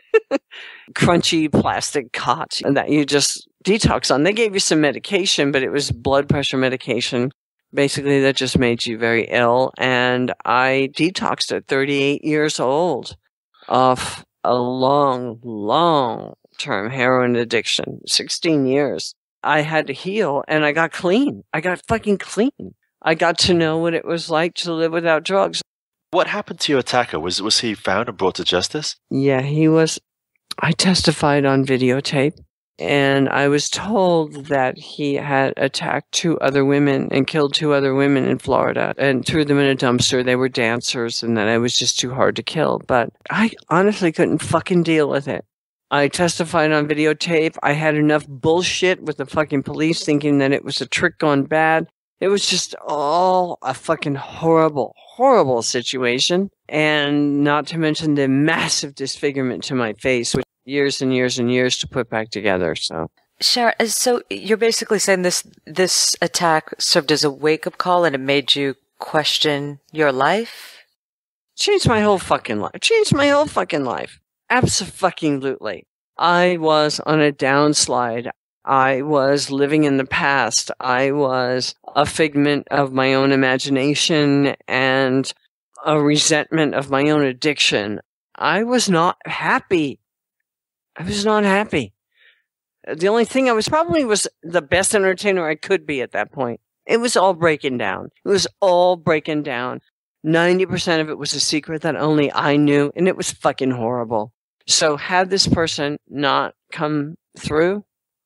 crunchy plastic cot that you just detox on. They gave you some medication, but it was blood pressure medication, basically, that just made you very ill. And I detoxed at thirty-eight years old off a long, long term heroin addiction, sixteen years. I had to heal, and I got clean. I got fucking clean. I got to know what it was like to live without drugs. What happened to your attacker? Was was he found and brought to justice? Yeah, he was. I testified on videotape, and I was told that he had attacked two other women and killed two other women in Florida and threw them in a dumpster. They were dancers, and that I was just too hard to kill. But I honestly couldn't fucking deal with it. I testified on videotape. I had enough bullshit with the fucking police thinking that it was a trick gone bad. It was just all a fucking horrible, horrible situation. And not to mention the massive disfigurement to my face, which years and years and years to put back together. So, Sharon, so you're basically saying this this attack served as a wake-up call and it made you question your life? Changed my whole fucking life. Changed my whole fucking life. Abso-fucking-lutely. I was on a downslide. I was living in the past. I was a figment of my own imagination and a resentment of my own addiction. I was not happy. I was not happy. The only thing I was probably was the best entertainer I could be at that point. It was all breaking down. It was all breaking down. ninety percent of it was a secret that only I knew, and it was fucking horrible. So had this person not come through,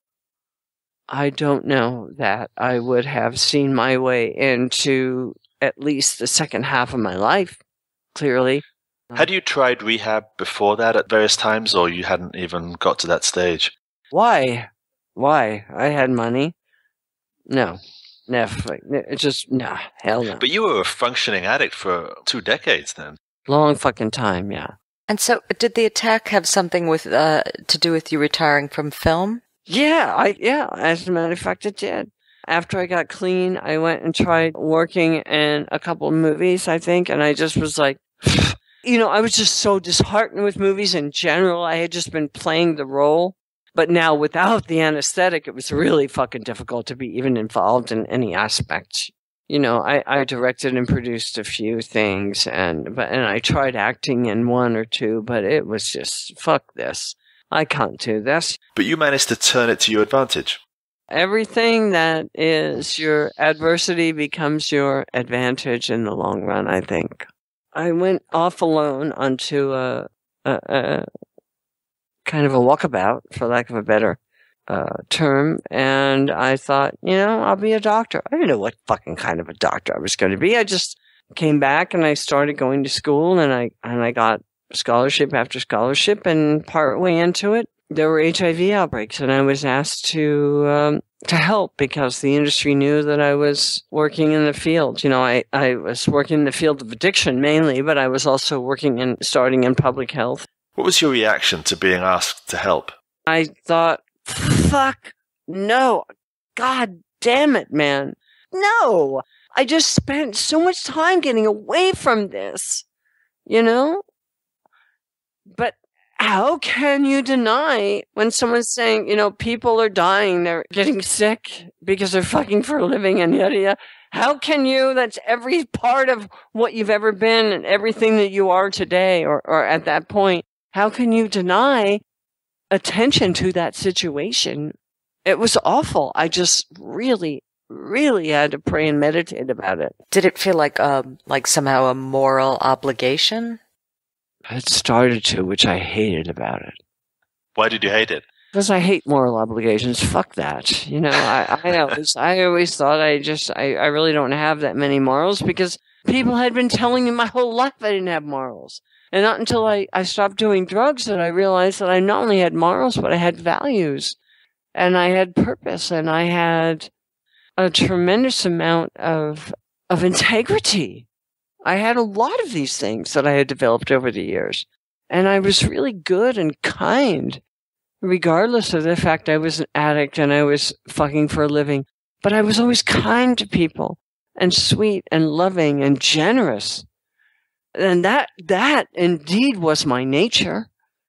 I don't know that I would have seen my way into at least the second half of my life, clearly. Had you tried rehab before that at various times, or you hadn't even got to that stage? Why? Why? I had money. No. Never. It's just, nah, hell no. But you were a functioning addict for two decades then. Long fucking time, yeah. And so did the attack have something with uh, to do with you retiring from film? Yeah, I yeah, as a matter of fact, it did. After I got clean, I went and tried working in a couple of movies, I think, and I just was like, you know, I was just so disheartened with movies in general. I had just been playing the role. But now without the anesthetic, it was really fucking difficult to be even involved in any aspect. You know, I, I directed and produced a few things, and but and I tried acting in one or two, but it was just, fuck this. I can't do this. But you managed to turn it to your advantage. Everything that is your adversity becomes your advantage in the long run, I think. I went off alone onto a, a, a kind of a walkabout, for lack of a better uh, term, and I thought, you know, I'll be a doctor. I didn't know what fucking kind of a doctor I was going to be. I just came back and I started going to school, and I and I got scholarship after scholarship, and partway into it, there were H I V outbreaks, and I was asked to um, to help because the industry knew that I was working in the field. You know, I, I was working in the field of addiction mainly, but I was also working in starting in public health. What was your reaction to being asked to help? I thought, fuck, no. God damn it, man. No. I just spent so much time getting away from this, you know? But how can you deny when someone's saying, you know, people are dying, they're getting sick because they're fucking for a living and yada yada. How can you, that's every part of what you've ever been and everything that you are today or, or at that point. How can you deny attention to that situation? It was awful. I just really, really had to pray and meditate about it. Did it feel like um like somehow a moral obligation? It started to, which I hated about it. Why did you hate it? Because I hate moral obligations. Fuck that. You know, I, I always, I always thought I just, I, I really don't have that many morals because people had been telling me my whole life I didn't have morals. And not until I, I stopped doing drugs that I realized that I not only had morals, but I had values. And I had purpose. And I had a tremendous amount of of integrity. I had a lot of these things that I had developed over the years. And I was really good and kind, regardless of the fact I was an addict and I was fucking for a living. But I was always kind to people and sweet and loving and generous. And that, that indeed was my nature.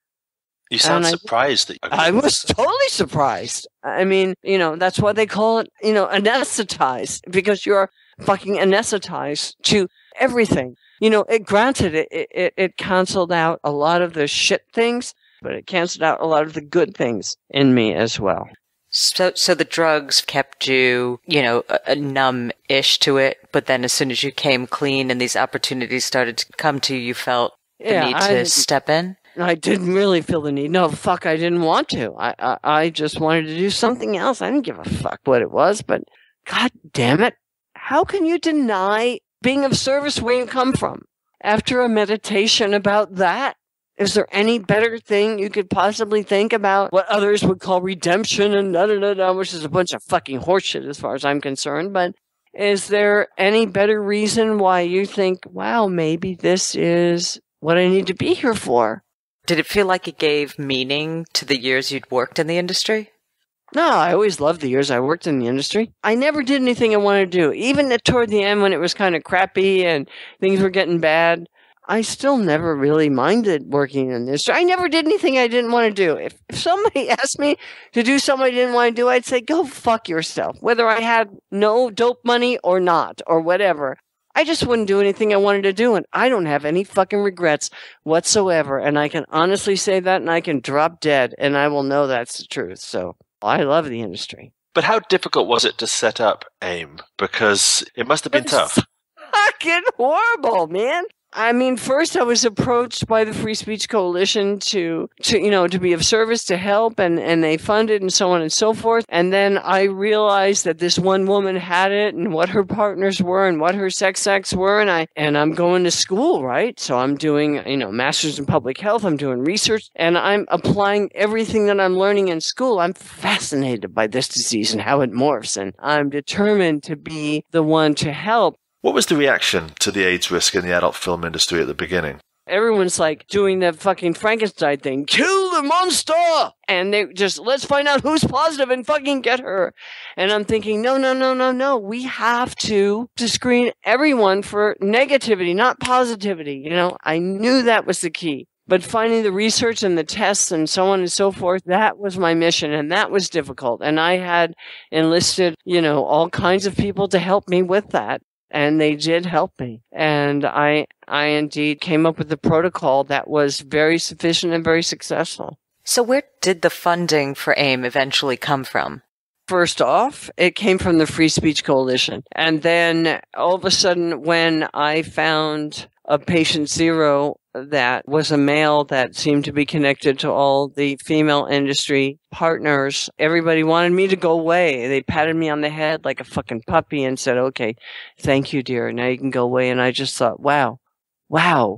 You sound and surprised. I, that you I was totally surprised. I mean, you know, that's why they call it, you know, anesthetized, because you're fucking anesthetized to everything. You know, it granted it, it, it canceled out a lot of the shit things, but it canceled out a lot of the good things in me as well. So, so the drugs kept you, you know, a numb-ish to it, but then as soon as you came clean and these opportunities started to come to you, you felt the yeah, need I to step in? I didn't really feel the need. No, fuck, I didn't want to. I, I, I just wanted to do something else. I didn't give a fuck what it was, but God damn it. How can you deny being of service where you come from? After a meditation about that, is there any better thing you could possibly think about what others would call redemption and da da da da, which is a bunch of fucking horseshit as far as I'm concerned, but is there any better reason why you think, wow, maybe this is what I need to be here for? Did it feel like it gave meaning to the years you'd worked in the industry? No, I always loved the years I worked in the industry. I never did anything I wanted to do. Even at, toward the end when it was kind of crappy and things were getting bad, I still never really minded working in this. I never did anything I didn't want to do. If, if somebody asked me to do something I didn't want to do, I'd say, go fuck yourself. Whether I had no dope money or not, or whatever. I just wouldn't do anything I wanted to do, and I don't have any fucking regrets whatsoever. And I can honestly say that, and I can drop dead, and I will know that's the truth. So I love the industry. But how difficult was it to set up AIM? Because it must have been It's tough. Fucking horrible, man. I mean, first I was approached by the Free Speech Coalition to, to you know, to be of service, to help, and, and they funded and so on and so forth. And then I realized that this one woman had it and what her partners were and what her sex acts were. And, I, and I'm going to school, right? So I'm doing, you know, master's in public health. I'm doing research and I'm applying everything that I'm learning in school. I'm fascinated by this disease and how it morphs. And I'm determined to be the one to help. What was the reaction to the AIDS risk in the adult film industry at the beginning? Everyone's like doing the fucking Frankenstein thing. Kill the monster! And they just, let's find out who's positive and fucking get her. And I'm thinking, no, no, no, no, no. We have to, to screen everyone for negativity, not positivity. You know, I knew that was the key. But finding the research and the tests and so on and so forth, that was my mission. And that was difficult. And I had enlisted, you know, all kinds of people to help me with that. And they did help me. And I, I indeed came up with a protocol that was very sufficient and very successful. So where did the funding for AIM eventually come from? First off, it came from the Free Speech Coalition. And then all of a sudden, when I found a patient zero that was a male that seemed to be connected to all the female industry partners, everybody wanted me to go away. They patted me on the head like a fucking puppy and said, okay, thank you, dear. Now you can go away. And I just thought, wow, wow,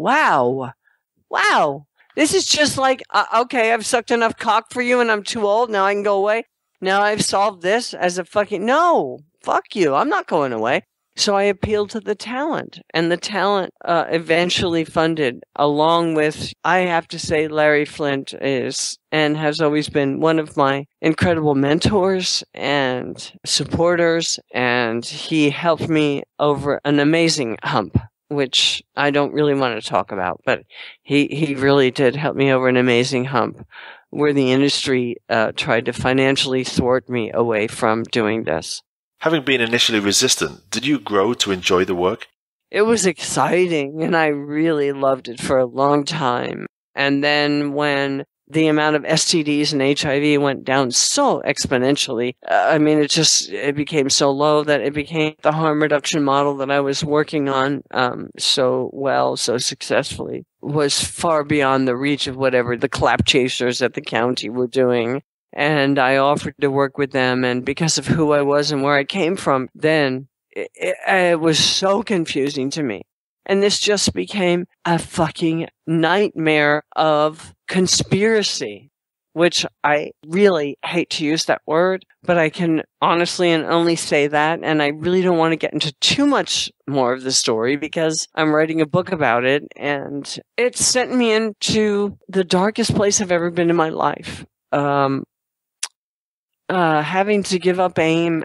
wow, wow. This is just like, uh, okay, I've sucked enough cock for you and I'm too old. Now I can go away. Now I've solved this as a fucking, no, fuck you. I'm not going away. So I appealed to the talent, and the talent uh, eventually funded, along with, I have to say, Larry Flint is and has always been one of my incredible mentors and supporters, and he helped me over an amazing hump, which I don't really want to talk about, but he, he really did help me over an amazing hump where the industry uh, tried to financially thwart me away from doing this. Having been initially resistant, did you grow to enjoy the work? It was exciting, and I really loved it for a long time. And then when the amount of S T Ds and H I V went down so exponentially, uh, I mean, it just, it became so low that it became the harm reduction model that I was working on um, so well, so successfully, was far beyond the reach of whatever the clap chasers at the county were doing. And I offered to work with them, and because of who I was and where I came from, then it, it, it was so confusing to me. And this just became a fucking nightmare of conspiracy, which I really hate to use that word, but I can honestly and only say that, and I really don't want to get into too much more of the story because I'm writing a book about it, and it sent me into the darkest place I've ever been in my life. Um, Uh, having to give up AIM,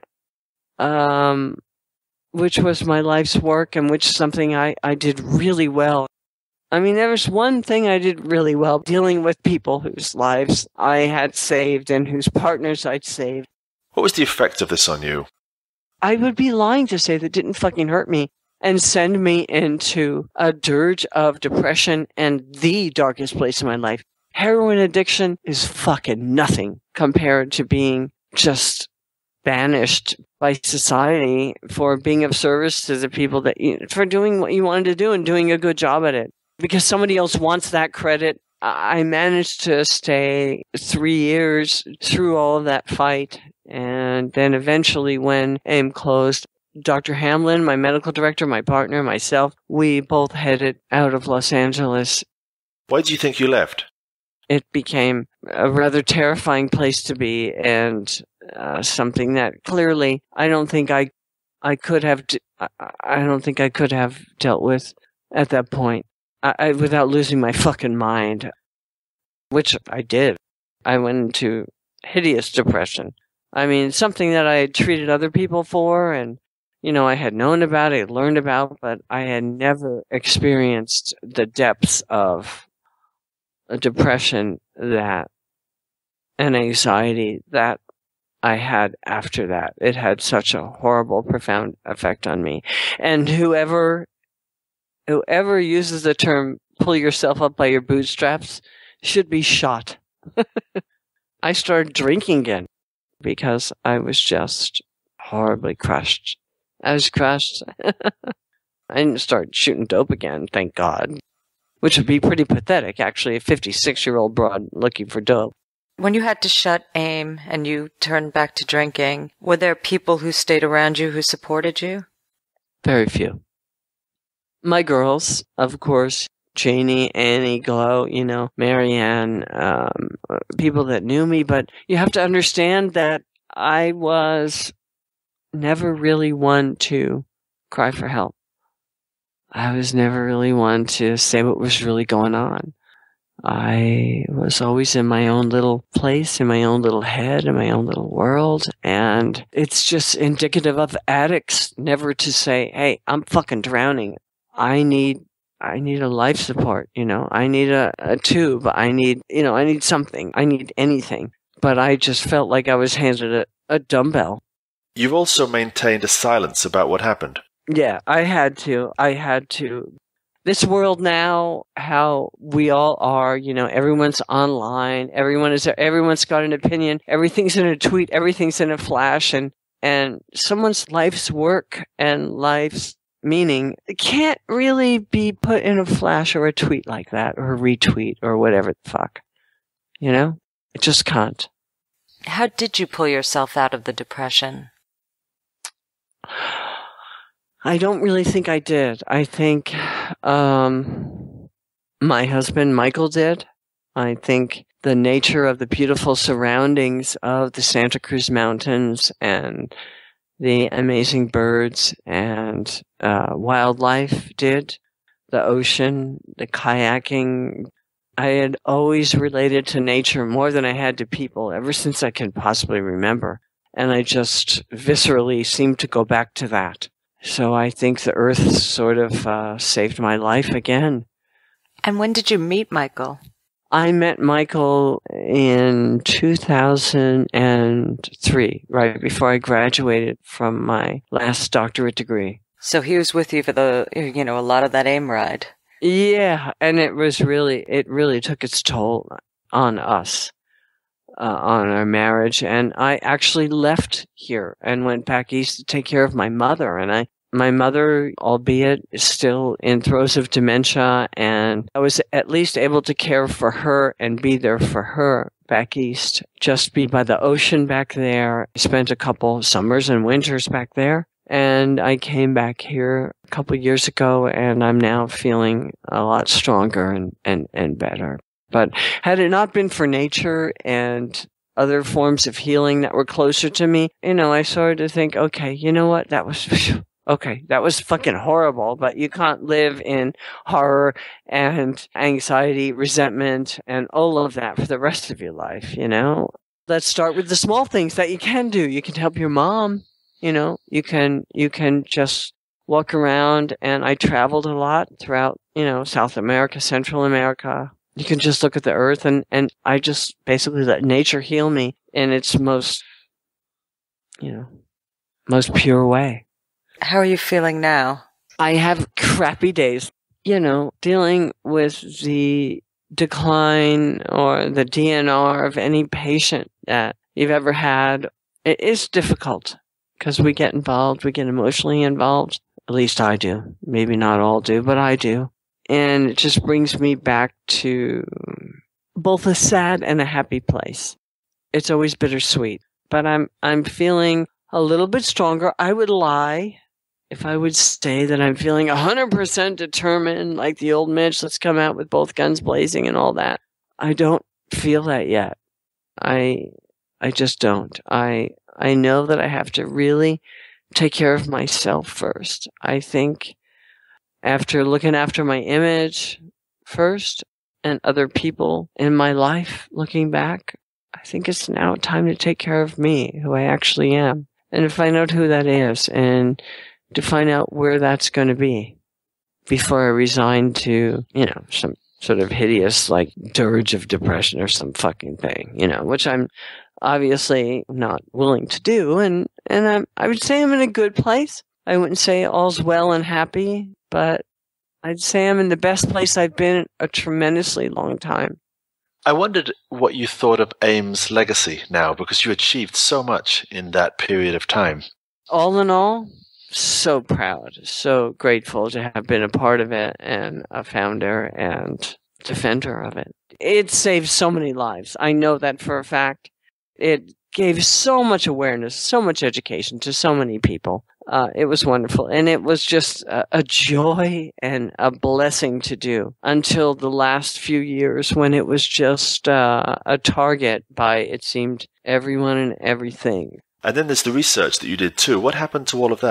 um, which was my life's work and which is something I, I did really well. I mean, there was one thing I did really well, dealing with people whose lives I had saved and whose partners I'd saved. What was the effect of this on you? I would be lying to say that didn't fucking hurt me and send me into a dirge of depression and the darkest place in my life. Heroin addiction is fucking nothing compared to being just banished by society for being of service to the people that you, for doing what you wanted to do and doing a good job at it. Because somebody else wants that credit. I managed to stay three years through all of that fight. And then eventually when AIM closed, Doctor Hamlin, my medical director, my partner, myself, we both headed out of Los Angeles. Why do you think you left? It became a rather terrifying place to be, and uh, something that clearly I don't think I, I could have. D- I don't think I could have dealt with at that point, I, I, without losing my fucking mind, which I did. I went into hideous depression. I mean, something that I had treated other people for, and you know, I had known about it, learned about, but I had never experienced the depths of a depression that, and anxiety that I had after that. It had such a horrible, profound effect on me. And whoever, whoever uses the term pull yourself up by your bootstraps should be shot. I started drinking again because I was just horribly crushed. I was crushed. I didn't start shooting dope again, thank God. Which would be pretty pathetic, actually, a fifty-six-year-old broad looking for dope. When you had to shut AIM and you turned back to drinking, were there people who stayed around you who supported you? Very few. My girls, of course, Janie, Annie, Glow, you know, Marianne, um, people that knew me, but you have to understand that I was never really one to cry for help. I was never really one to say what was really going on. I was always in my own little place, in my own little head, in my own little world. And it's just indicative of addicts never to say, hey, I'm fucking drowning. I need, I need a life support, you know, I need a, a tube. I need, you know, I need something. I need anything. But I just felt like I was handed a, a dumbbell. You've also maintained a silence about what happened. Yeah, I had to. I had to. This world now, how we all are, you know, everyone's online, everyone is everyone's got an opinion, everything's in a tweet, everything's in a flash, and and someone's life's work and life's meaning can't really be put in a flash or a tweet like that, or a retweet or whatever the fuck. You know? It just can't. How did you pull yourself out of the depression? I don't really think I did. I think um, my husband, Michael, did. I think the nature of the beautiful surroundings of the Santa Cruz Mountains and the amazing birds and uh, wildlife did. The ocean, the kayaking. I had always related to nature more than I had to people ever since I can possibly remember. And I just viscerally seemed to go back to that. So I think the earth sort of uh, saved my life again. And when did you meet Michael? I met Michael in two thousand three, right before I graduated from my last doctorate degree. So he was with you for the, you know, a lot of that AIM ride. Yeah, and it was really, it really took its toll on us, uh, on our marriage. And I actually left here and went back east to take care of my mother. And I, my mother, albeit still in throes of dementia, and I was at least able to care for her and be there for her back east, just be by the ocean back there. I spent a couple summers and winters back there. And I came back here a couple years ago, and I'm now feeling a lot stronger and, and, and better. But had it not been for nature and other forms of healing that were closer to me, you know, I started to think, okay, you know what? That was, okay, that was fucking horrible, but you can't live in horror and anxiety, resentment, and all of that for the rest of your life, you know? Let's start with the small things that you can do. You can help your mom. You know, you can, you can just walk around, and I traveled a lot throughout, you know, South America, Central America. You can just look at the earth, and, and I just basically let nature heal me in its most, you know, most pure way. How are you feeling now? I have crappy days, you know, dealing with the decline or the D N R of any patient that you've ever had. It is difficult. Because we get involved, we get emotionally involved. At least I do. Maybe not all do, but I do. And it just brings me back to both a sad and a happy place. It's always bittersweet. But I'm I'm feeling a little bit stronger. I would lie if I would say that I'm feeling one hundred percent determined, like the old Mitch, let's come out with both guns blazing and all that. I don't feel that yet. I I just don't. I... I know that I have to really take care of myself first. I think after looking after my image first and other people in my life, looking back, I think it's now time to take care of me, who I actually am, and to find out who that is and to find out where that's going to be before I resign to, you know, some sort of hideous, like, dirge of depression or some fucking thing, you know, which I'm obviously not willing to do. And, and I'm, I would say I'm in a good place. I wouldn't say all's well and happy, but I'd say I'm in the best place I've been in a tremendously long time. I wondered what you thought of AIM's legacy now, because you achieved so much in that period of time. All in all, so proud, so grateful to have been a part of it and a founder and defender of it. It saved so many lives. I know that for a fact. It gave so much awareness, so much education to so many people. Uh, it was wonderful. And it was just a, a joy and a blessing to do until the last few years when it was just uh, a target by, it seemed, everyone and everything. And then there's the research that you did too. What happened to all of that?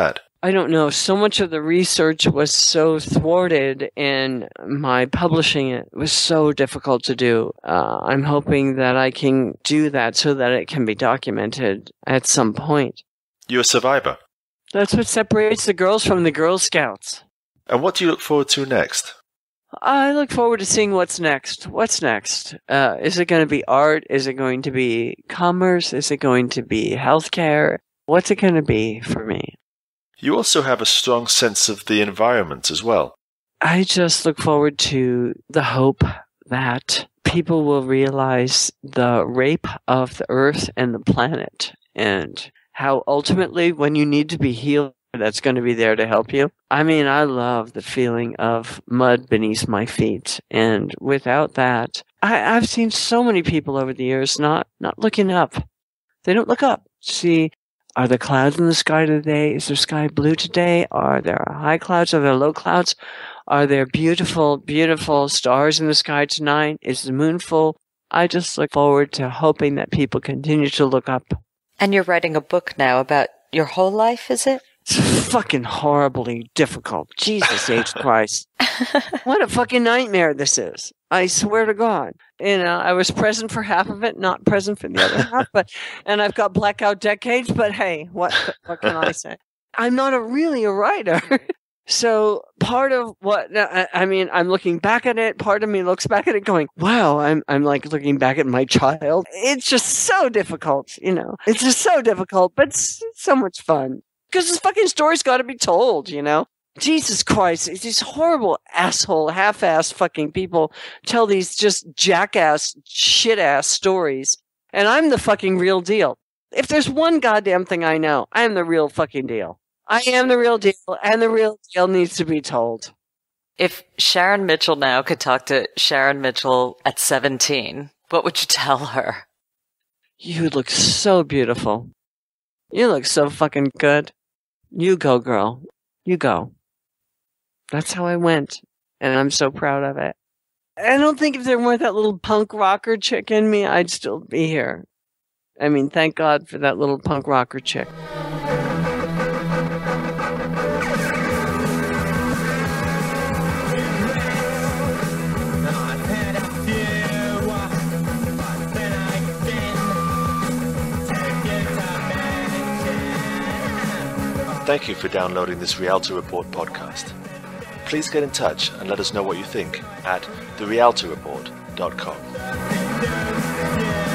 I don't know. So much of the research was so thwarted, and my publishing it was so difficult to do. Uh, I'm hoping that I can do that so that it can be documented at some point. You're a survivor. That's what separates the girls from the Girl Scouts. And what do you look forward to next? I look forward to seeing what's next. What's next? Uh, is it going to be art? Is it going to be commerce? Is it going to be healthcare? What's it going to be for me? You also have a strong sense of the environment as well. I just look forward to the hope that people will realize the rape of the earth and the planet, and how ultimately when you need to be healed, that's going to be there to help you. I mean, I love the feeling of mud beneath my feet. And without that, I, I've seen so many people over the years not, not looking up. They don't look up. See, are there clouds in the sky today? Is the sky blue today? Are there high clouds? Are there low clouds? Are there beautiful, beautiful stars in the sky tonight? Is the moon full? I just look forward to hoping that people continue to look up. And you're writing a book now about your whole life, is it? It's fucking horribly difficult. Jesus H. Christ. What a fucking nightmare this is. I swear to God. You know, I was present for half of it, not present for the other half, but, and I've got blackout decades, but hey, what, what can I say? I'm not a really a writer. So part of what, I, I mean, I'm looking back at it. Part of me looks back at it going, wow, I'm, I'm like looking back at my child. It's just so difficult, you know, it's just so difficult, but it's, it's so much fun. Because this fucking story's got to be told, you know? Jesus Christ, these horrible asshole, half-ass fucking people tell these just jackass, shit-ass stories. And I'm the fucking real deal. If there's one goddamn thing I know, I am the real fucking deal. I am the real deal, and the real deal needs to be told. If Sharon Mitchell now could talk to Sharon Mitchell at seventeen, what would you tell her? You look so beautiful. You look so fucking good. You go, girl. You go. That's how I went, and I'm so proud of it. I don't think if there weren't that little punk rocker chick in me, I'd still be here. I mean, thank God for that little punk rocker chick. Thank you for downloading this Rialto Report podcast. Please get in touch and let us know what you think at the rialto report dot com.